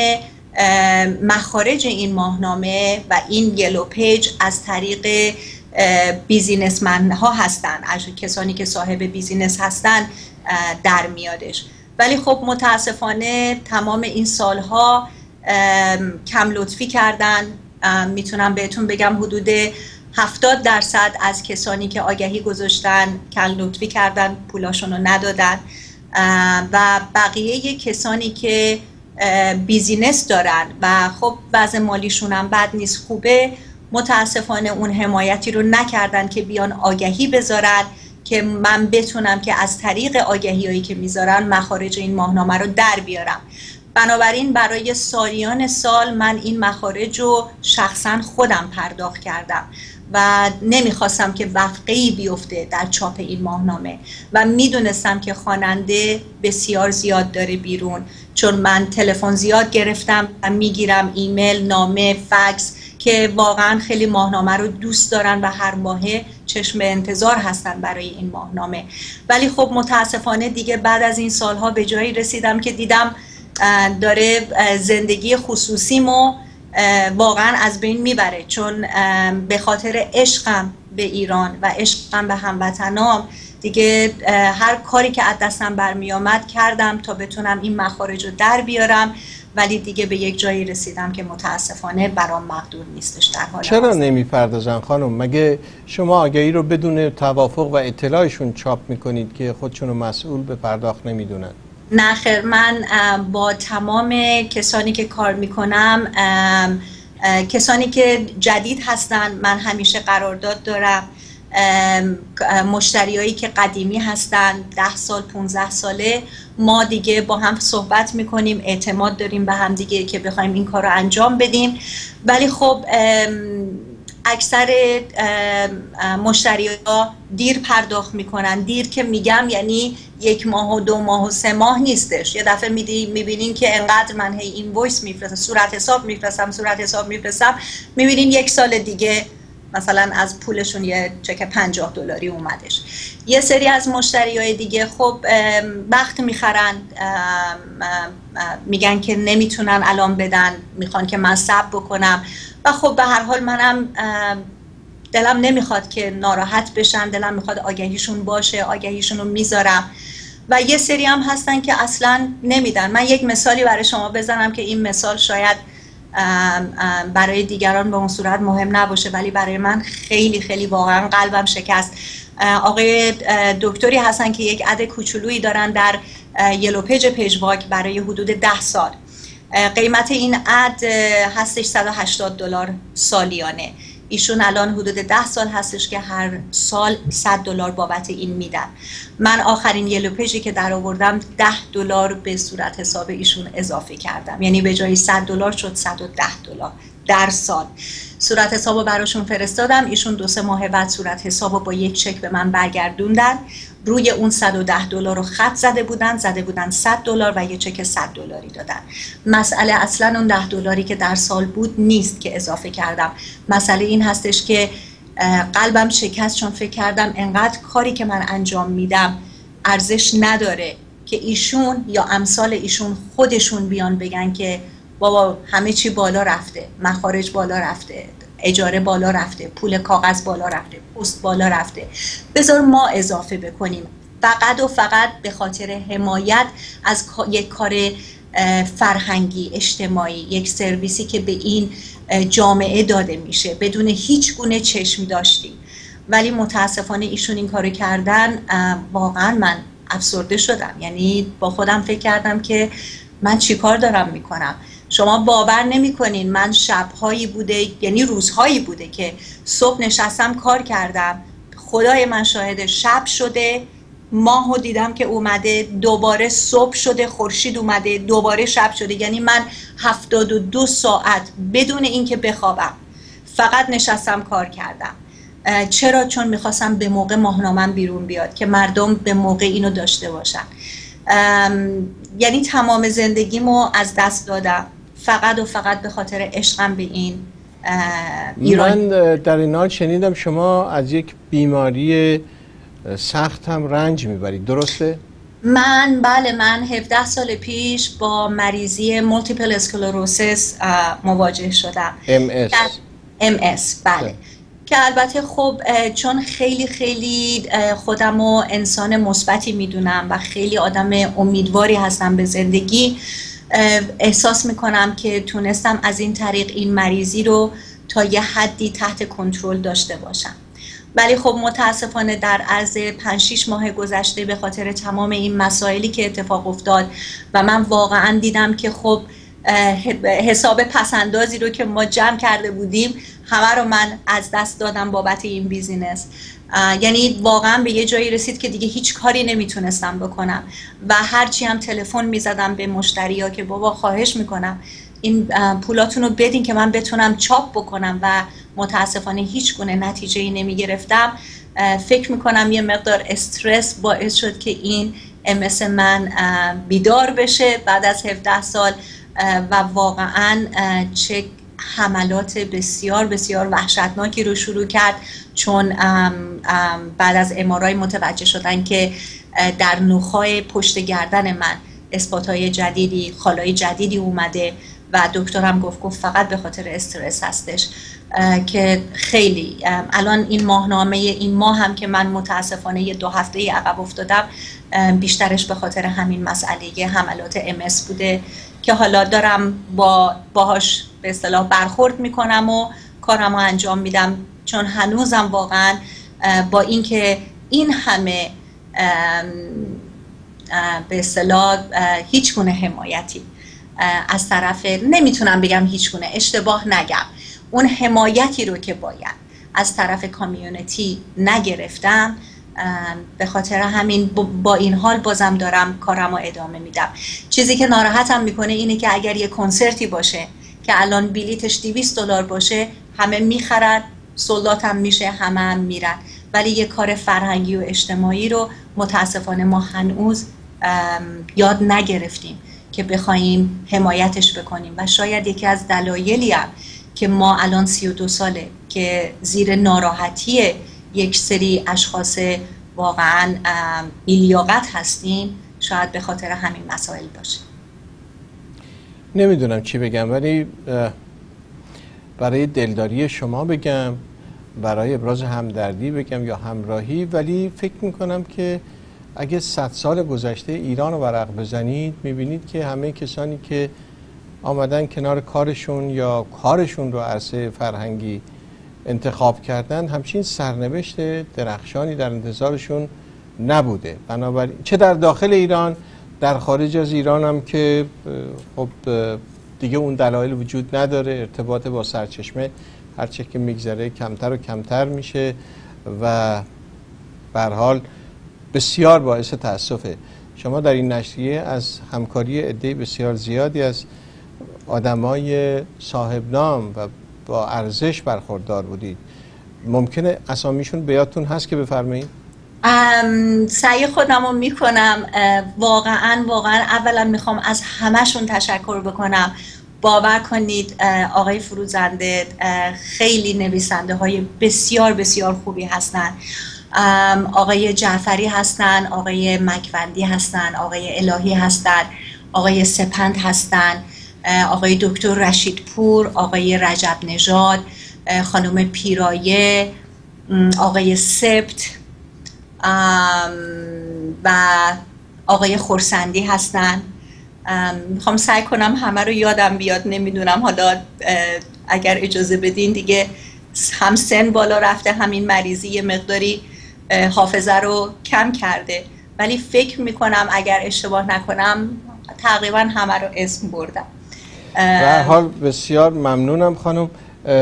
مخارج این ماهنامه و این یلو پیج از طریق بیزینسمن ها هستن، از کسانی که صاحب بیزینس هستن در میادش. ولی خب متاسفانه تمام این سالها کم لطفی کردن. میتونم بهتون بگم حدود هفتاد درصد از کسانی که آگهی گذاشتن کم لطفی کردن، پولاشون رو ندادن و بقیه کسانی که بیزینس دارن و خب وضع مالیشون هم بد نیست خوبه، متاسفانه اون حمایتی رو نکردن که بیان آگهی بذارن که من بتونم که از طریق آگهی هایی که میذارن مخارج این ماهنامه رو در بیارم. بنابراین برای سالیان سال من این مخارج رو شخصا خودم پرداخت کردم و نمیخواستم که وقعی بیفته در چاپ این ماهنامه و میدونستم که خواننده بسیار زیاد داره بیرون، چون من تلفن زیاد گرفتم و میگیرم، ایمیل، نامه، فکس، که واقعا خیلی ماهنامه رو دوست دارن و هر ماهه چشم به انتظار هستن برای این ماهنامه. ولی خب متاسفانه دیگه بعد از این سالها به جایی رسیدم که دیدم داره زندگی خصوصیمو واقعا از بین میبره، چون به خاطر عشقم به ایران و عشقم به هموطنام دیگه هر کاری که از دستم برمی آمد کردم تا بتونم این مخارج رو در بیارم، ولی دیگه به یک جایی رسیدم که متاسفانه برام مقدور نیستش در حال
چرا
حاضر.
نمیپردازن خانم؟ مگه شما آگهی رو بدون توافق و اطلاعشون چاپ میکنید که خودشونو مسئول به پرداخت نمیدونن؟
نه خیر، من با تمام کسانی که کار میکنم، کسانی که جدید هستن، من همیشه قرارداد دارم. مشتریایی که قدیمی هستن ده سال پونزده ساله، ما دیگه با هم صحبت میکنیم، اعتماد داریم به هم دیگه که بخوایم این کار رو انجام بدیم. ولی خب اکثر مشتری‌ها دیر پرداخت میکنن. دیر که میگم یعنی یک ماه و دو ماه و سه ماه نیستش. یه دفعه میبینین که انقدر من هی اینوایس میفرستم، صورت حساب میفرستم صورت حساب میفرستم میبینین یک سال دیگه مثلا از پولشون یه چک پنجاه دلاری اومدش. یه سری از مشتریای دیگه خب وقت میخرن، میگن که نمیتونن الان بدن، میخوان که من صبر بکنم و خب به هر حال منم دلم نمیخواد که ناراحت بشن، دلم میخواد آگهیشون باشه، آگهیشون رو میذارم. و یه سری هم هستن که اصلا نمیدن. من یک مثالی برای شما بزنم که این مثال شاید برای دیگران به اون صورت مهم نباشه، ولی برای من خیلی خیلی واقعا قلبم شکست. آقای دکتری هستن که یک عد کوچولویی دارن در یلو پیج پیجواک برای حدود ده سال. قیمت این عد هستش صد و هشتاد دلار سالیانه. ایشون الان حدود ده سال هستش که هر سال صد دلار بابت این میدن. من آخرین یلو پیجی که در آوردم ده دلار به صورت حساب ایشون اضافه کردم، یعنی به جای صد دلار شد صد و ده دلار در سال. صورت حسابو براشون فرستادم، ایشون دو سه ماه بعد صورت حسابو با یک چک به من برگردوندن. روی اون صد و ده دلار رو خط زده بودن، زده بودن صد دلار و یه چک صد دلاری دادن. مسئله اصلا اون ده دلاری که در سال بود نیست که اضافه کردم. مسئله این هستش که قلبم شکست، چون فکر کردم انقدر کاری که من انجام میدم ارزش نداره که ایشون یا امثال ایشون خودشون بیان بگن که بابا همه چی بالا رفته، مخارج بالا رفته، اجاره بالا رفته، پول کاغذ بالا رفته، پست بالا رفته، بذار ما اضافه بکنیم. فقط و فقط به خاطر حمایت از یک کار فرهنگی اجتماعی، یک سرویسی که به این جامعه داده میشه بدون هیچ گونه چشم داشتی. ولی متاسفانه ایشون این کارو کردن. واقعا من افسرده شدم، یعنی با خودم فکر کردم که من چی کار دارم میکنم. شما باور نمی کنین من شبهایی بوده، یعنی روزهایی بوده که صبح نشستم کار کردم، خدای من شاهد، شب شده، ماهو دیدم که اومده، دوباره صبح شده، خورشید اومده، دوباره شب شده. یعنی من هفتاد و دو ساعت بدون اینکه بخوابم فقط نشستم کار کردم. چرا؟ چون میخواستم به موقع ماهنامه‌ام بیرون بیاد که مردم به موقع اینو داشته باشن. یعنی تمام زندگیمو از دست دادم فقط و فقط به خاطر عشقم به این ایران.
من در این حال شنیدم شما از یک بیماری سخت هم رنج میبرید، درسته؟
من بله، من هفده سال پیش با مریضی مولتیپل اسکلروسیس مواجه شدم.
ام اس
ام اس بله. که البته خب چون خیلی خیلی خودم و انسان مثبتی میدونم و خیلی آدم امیدواری هستم به زندگی، احساس میکنم که تونستم از این طریق این مریضی رو تا یه حدی تحت کنترل داشته باشم. ولی خب متاسفانه در عرض پنج شش ماه گذشته به خاطر تمام این مسائلی که اتفاق افتاد و من واقعا دیدم که خب حساب پسندازی رو که ما جمع کرده بودیم همه رو من از دست دادم بابت این بیزینس. یعنی واقعا به یه جایی رسید که دیگه هیچ کاری نمیتونستم بکنم و هرچی هم تلفن میزدم به مشتری ها که بابا خواهش میکنم این پولاتون رو بدین که من بتونم چاپ بکنم و متاسفانه هیچ گونه نتیجه‌ای نمیگرفتم. فکر میکنم یه مقدار استرس باعث شد که این ام اس من بیدار بشه بعد از هفده سال و واقعا چک حملات بسیار بسیار وحشتناکی رو شروع کرد، چون ام ام بعد از ام آر آی متوجه شدن که در نخاع پشت گردن من اثبات‌های جدیدی، خالای جدیدی اومده و دکترم گفت گفت فقط به خاطر استرس هستش، که خیلی الان این ماهنامه این ماه هم که من متاسفانه یه دو هفته عقب افتادم، بیشترش به خاطر همین مسئله حملات ام اس بوده که حالا دارم با باهاش به اصطلاح برخورد میکنم و کارمو انجام میدم، چون هنوزم واقعا با اینکه این همه به اصطلاح هیچ گونه حمایتی از طرف، نمیتونم بگم هیچ گونه، اشتباه نگم، اون حمایتی رو که باید از طرف کامیونیتی نگرفتم، به خاطر همین با این حال بازم دارم کارم رو ادامه میدم. چیزی که ناراحتم میکنه اینه که اگر یه کنسرتی باشه که الان بلیتش دویست دلار باشه، همه میخرن، سولدات هم میشه، همه هم میرن، ولی یه کار فرهنگی و اجتماعی رو متاسفانه ما هنوز یاد نگرفتیم که بخوایم حمایتش بکنیم و شاید یکی از دلایلی هم که ما الان سی و دو ساله که زیر ناراحتی یک سری اشخاص واقعا بی‌لیاقت هستیم، شاید به خاطر همین مسائل باشه.
نمیدونم چی بگم، ولی برای دلداری شما بگم، برای ابراز همدردی بگم یا همراهی، ولی فکر میکنم که اگه صد سال گذشته ایران رو ورق بزنید میبینید که همه کسانی که آمدن کنار کارشون یا کارشون رو عرصه فرهنگی انتخاب کردن، همچین سرنوشت درخشانی در انتظارشون نبوده. بنابراین چه در داخل ایران، در خارج از ایران هم که خب دیگه اون دلایل وجود نداره، ارتباط با سرچشمه هرچه که میگذره کمتر و کمتر میشه و به هر حال بسیار باعث تأسفه. شما در این نشریه از همکاری عده بسیار زیادی از آدمای صاحب نام و با ارزش برخوردار بودید. ممکنه اسامیشون به یادتون هست که بفرمایید؟
سعی خودم رو میکنم. واقعا واقعا اولا میخوام از همهشون تشکر بکنم. باور کنید آقای فروزنده خیلی نویسنده های بسیار بسیار خوبی هستن. آقای جعفری هستن، آقای مکوندی هستن، آقای الهی هستن، آقای سپند هستن، آقای دکتر رشید پور، آقای رجب نژاد، خانم پیرایه، آقای سبت و آقای خورسندی هستن. میخوام سعی کنم همه رو یادم بیاد، نمیدونم حالا اگر اجازه بدین دیگه هم سن بالا رفته، همین مریضی یه مقداری حافظه رو کم کرده، ولی فکر میکنم اگر اشتباه نکنم تقریبا همه رو اسم بردم.
به هر حال بسیار ممنونم خانم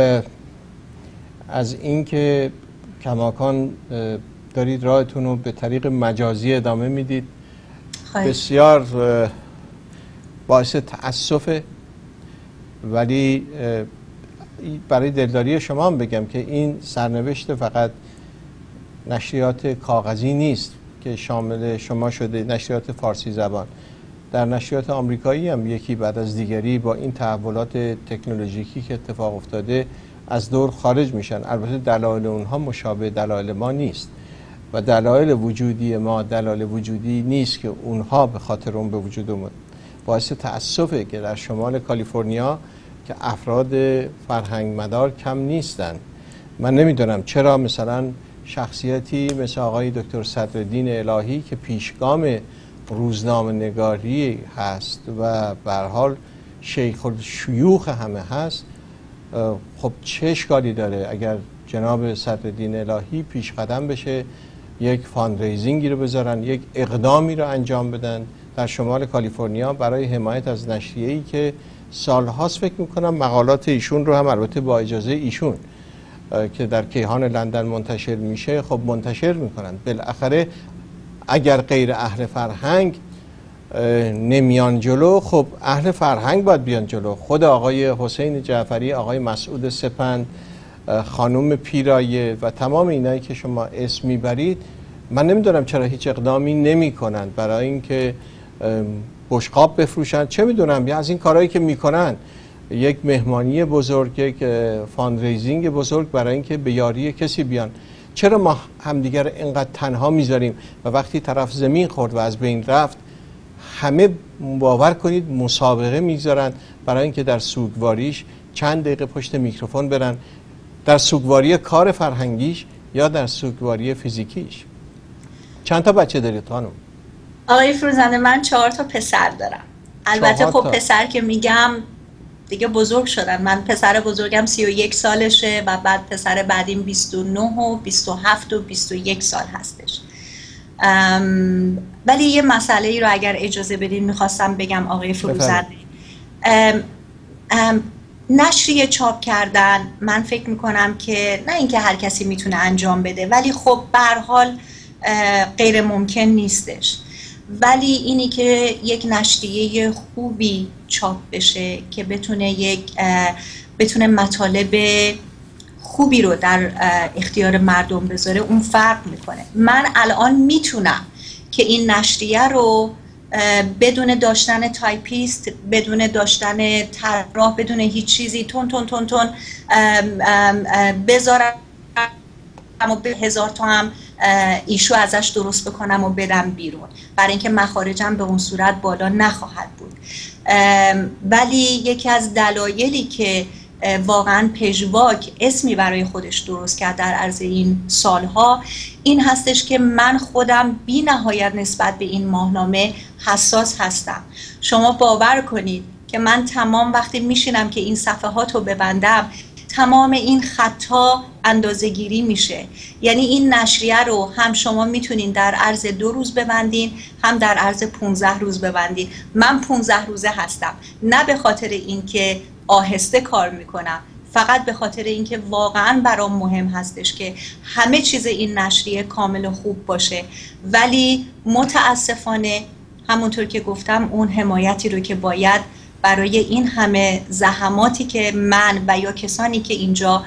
از اینکه کماکان دارید راهتون رو به طریق مجازی ادامه میدید. بسیار باعث تأسفه، ولی برای دلداری شما هم بگم که این سرنوشت فقط نشریات کاغذی نیست که شامل شما شده، نشریات فارسی زبان، در نشریات آمریکایی هم یکی بعد از دیگری با این تحولات تکنولوژیکی که اتفاق افتاده از دور خارج میشن. البته دلایل اونها مشابه دلایل ما نیست و دلایل وجودی ما دلایل وجودی نیست که اونها به خاطر اون به وجود اومد. باعث تأسفه که در شمال کالیفرنیا که افراد فرهنگ مدار کم نیستن. من نمیدونم چرا مثلا شخصیتی مثل آقای دکتر صدرالدین الهی که پیشگام روزنامه نگاری هست و به هر حال شیخ الشیوخ همه هست، خب چه اشکالی داره اگر جناب صدرالدین الهی پیش قدم بشه، یک فاندریزینگی رو بذارن، یک اقدامی رو انجام بدن در شمال کالیفرنیا برای حمایت از نشریه‌ای که سالهاست فکر میکنم مقالات ایشون رو هم البته با اجازه ایشون که در کیهان لندن منتشر میشه خب منتشر میکنن. بالاخره اگر غیر اهل فرهنگ نمیان جلو، خب اهل فرهنگ باید بیان جلو. خود آقای حسین جعفری، آقای مسعود سپند، خانم پیرایه و تمام اینایی که شما اسم میبرید، من نمیدونم چرا هیچ اقدامی نمی کنند برای اینکه بشقاب بفروشن، چه میدونم، یا از این کارهایی که میکنن یک مهمانی بزرگ، یک فاندریزینگ بزرگ برای اینکه به یاری کسی بیان. چرا ما همدیگر رو اینقدر تنها میذاریم و وقتی طرف زمین خورد و از بین رفت همه باور کنید مسابقه میگذارن برای اینکه در سوگواریش چند دقیقه پشت میکروفون برن، در سوگواری کار فرهنگیش یا در سوگواری فیزیکیش. چند تا بچه دارید خانم؟
آقای فروزنده من چهار تا پسر دارم. البته خب پسر که میگم دیگه بزرگ شدن. من پسر بزرگم سی و یک سالشه و بعد پسر بعدیم بیست و نه و بیست و هفت و بیست و یک سال هستش. ولی یه مسئله ای رو اگر اجازه بدین میخواستم بگم آقای فروزنده. ام ام نشریه چاپ کردن من فکر میکنم که نه اینکه هر کسی میتونه انجام بده، ولی خب به هر حال غیر ممکن نیستش. ولی اینی که یک نشریه خوبی چاپ بشه که بتونه یک بتونه مطالب خوبی رو در اختیار مردم بذاره، اون فرق میکنه. من الان میتونم که این نشریه رو بدون داشتن تایپیست، بدون داشتن طراح، بدون هیچ چیزی تون تون تون تون بذارم و به هزار تا هم ایشو ازش درست بکنم و بدم بیرون، برای اینکه مخارجم به اون صورت بالا نخواهد بود. ولی یکی از دلایلی که واقعا پژواک اسمی برای خودش درست کرد در عرض این سالها این هستش که من خودم بی نهایت نسبت به این ماهنامه حساس هستم. شما باور کنید که من تمام وقتی میشینم که این صفحات رو ببندم تمام این خطا اندازه گیری میشه. یعنی این نشریه رو هم شما میتونین در عرض دو روز ببندین، هم در عرض پونزده روز ببندین. من پونزده روزه هستم، نه به خاطر اینکه آهسته کار میکنم، فقط به خاطر اینکه واقعا برام مهم هستش که همه چیز این نشریه کامل و خوب باشه. ولی متاسفانه همونطور که گفتم اون حمایتی رو که باید برای این همه زحماتی که من و یا کسانی که اینجا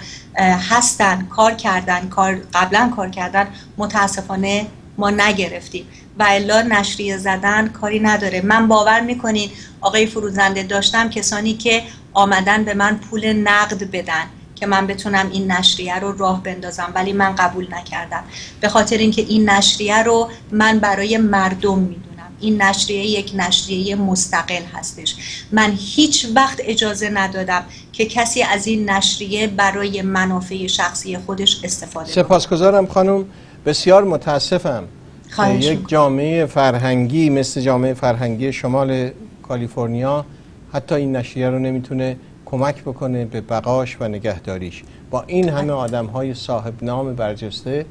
هستن کار کردن، کار قبلا کار کردن، متاسفانه ما نگرفتیم و الا نشریه زدن کاری نداره. من باور میکنین آقای فروزنده داشتم کسانی که آمدن به من پول نقد بدن که من بتونم این نشریه رو راه بندازم، ولی من قبول نکردم به خاطر اینکه این نشریه رو من برای مردم میدونم. این نشریه یک نشریه مستقل هستش. من هیچ وقت اجازه ندادم که کسی از این نشریه برای منافع شخصی خودش استفاده کنه.
سپاسگزارم خانم، بسیار متاسفم یک جامعه فرهنگی مثل جامعه فرهنگی شمال کالیفرنیا حتی این نشریه رو نمیتونه کمک بکنه به بقاش و نگهداریش، با این همه آدم های صاحب نام برجسته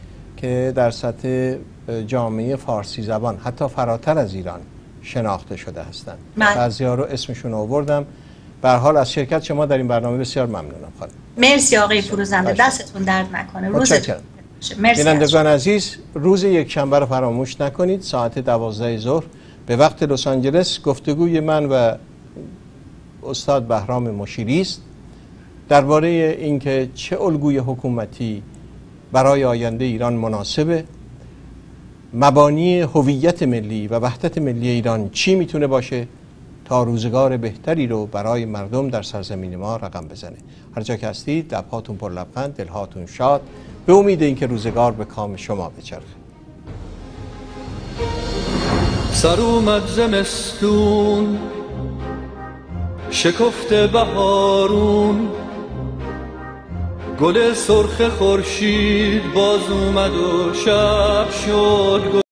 که در سطح جامعه فارسی زبان حتی فراتر از ایران شناخته شده هستند. بعضی‌ها رو اسمشون آوردم. به هر حال از شرکت شما در این برنامه بسیار ممنونم خانم.
مرسی آقای فروزنده، دستتون درد نکنه. روزتون مرسی.
بینندگان عزیز، روز یک شنبه رو فراموش نکنید، ساعت دوازده ظهر به وقت لس آنجلس گفتگوی من و استاد بهرام مشیری است درباره اینکه چه الگوی حکومتی برای آینده ایران مناسبه، مبانی هویت ملی و وحدت ملی ایران چی میتونه باشه تا روزگار بهتری رو برای مردم در سرزمین ما رقم بزنه. هر جا که هستید لبهاتون پر لبخند، دلهاتون شاد، به امید اینکه روزگار به کام شما بچرخه.
سر اومد زمستون شکفته بهارون، گل سرخ خورشید باز اومد و شب شد.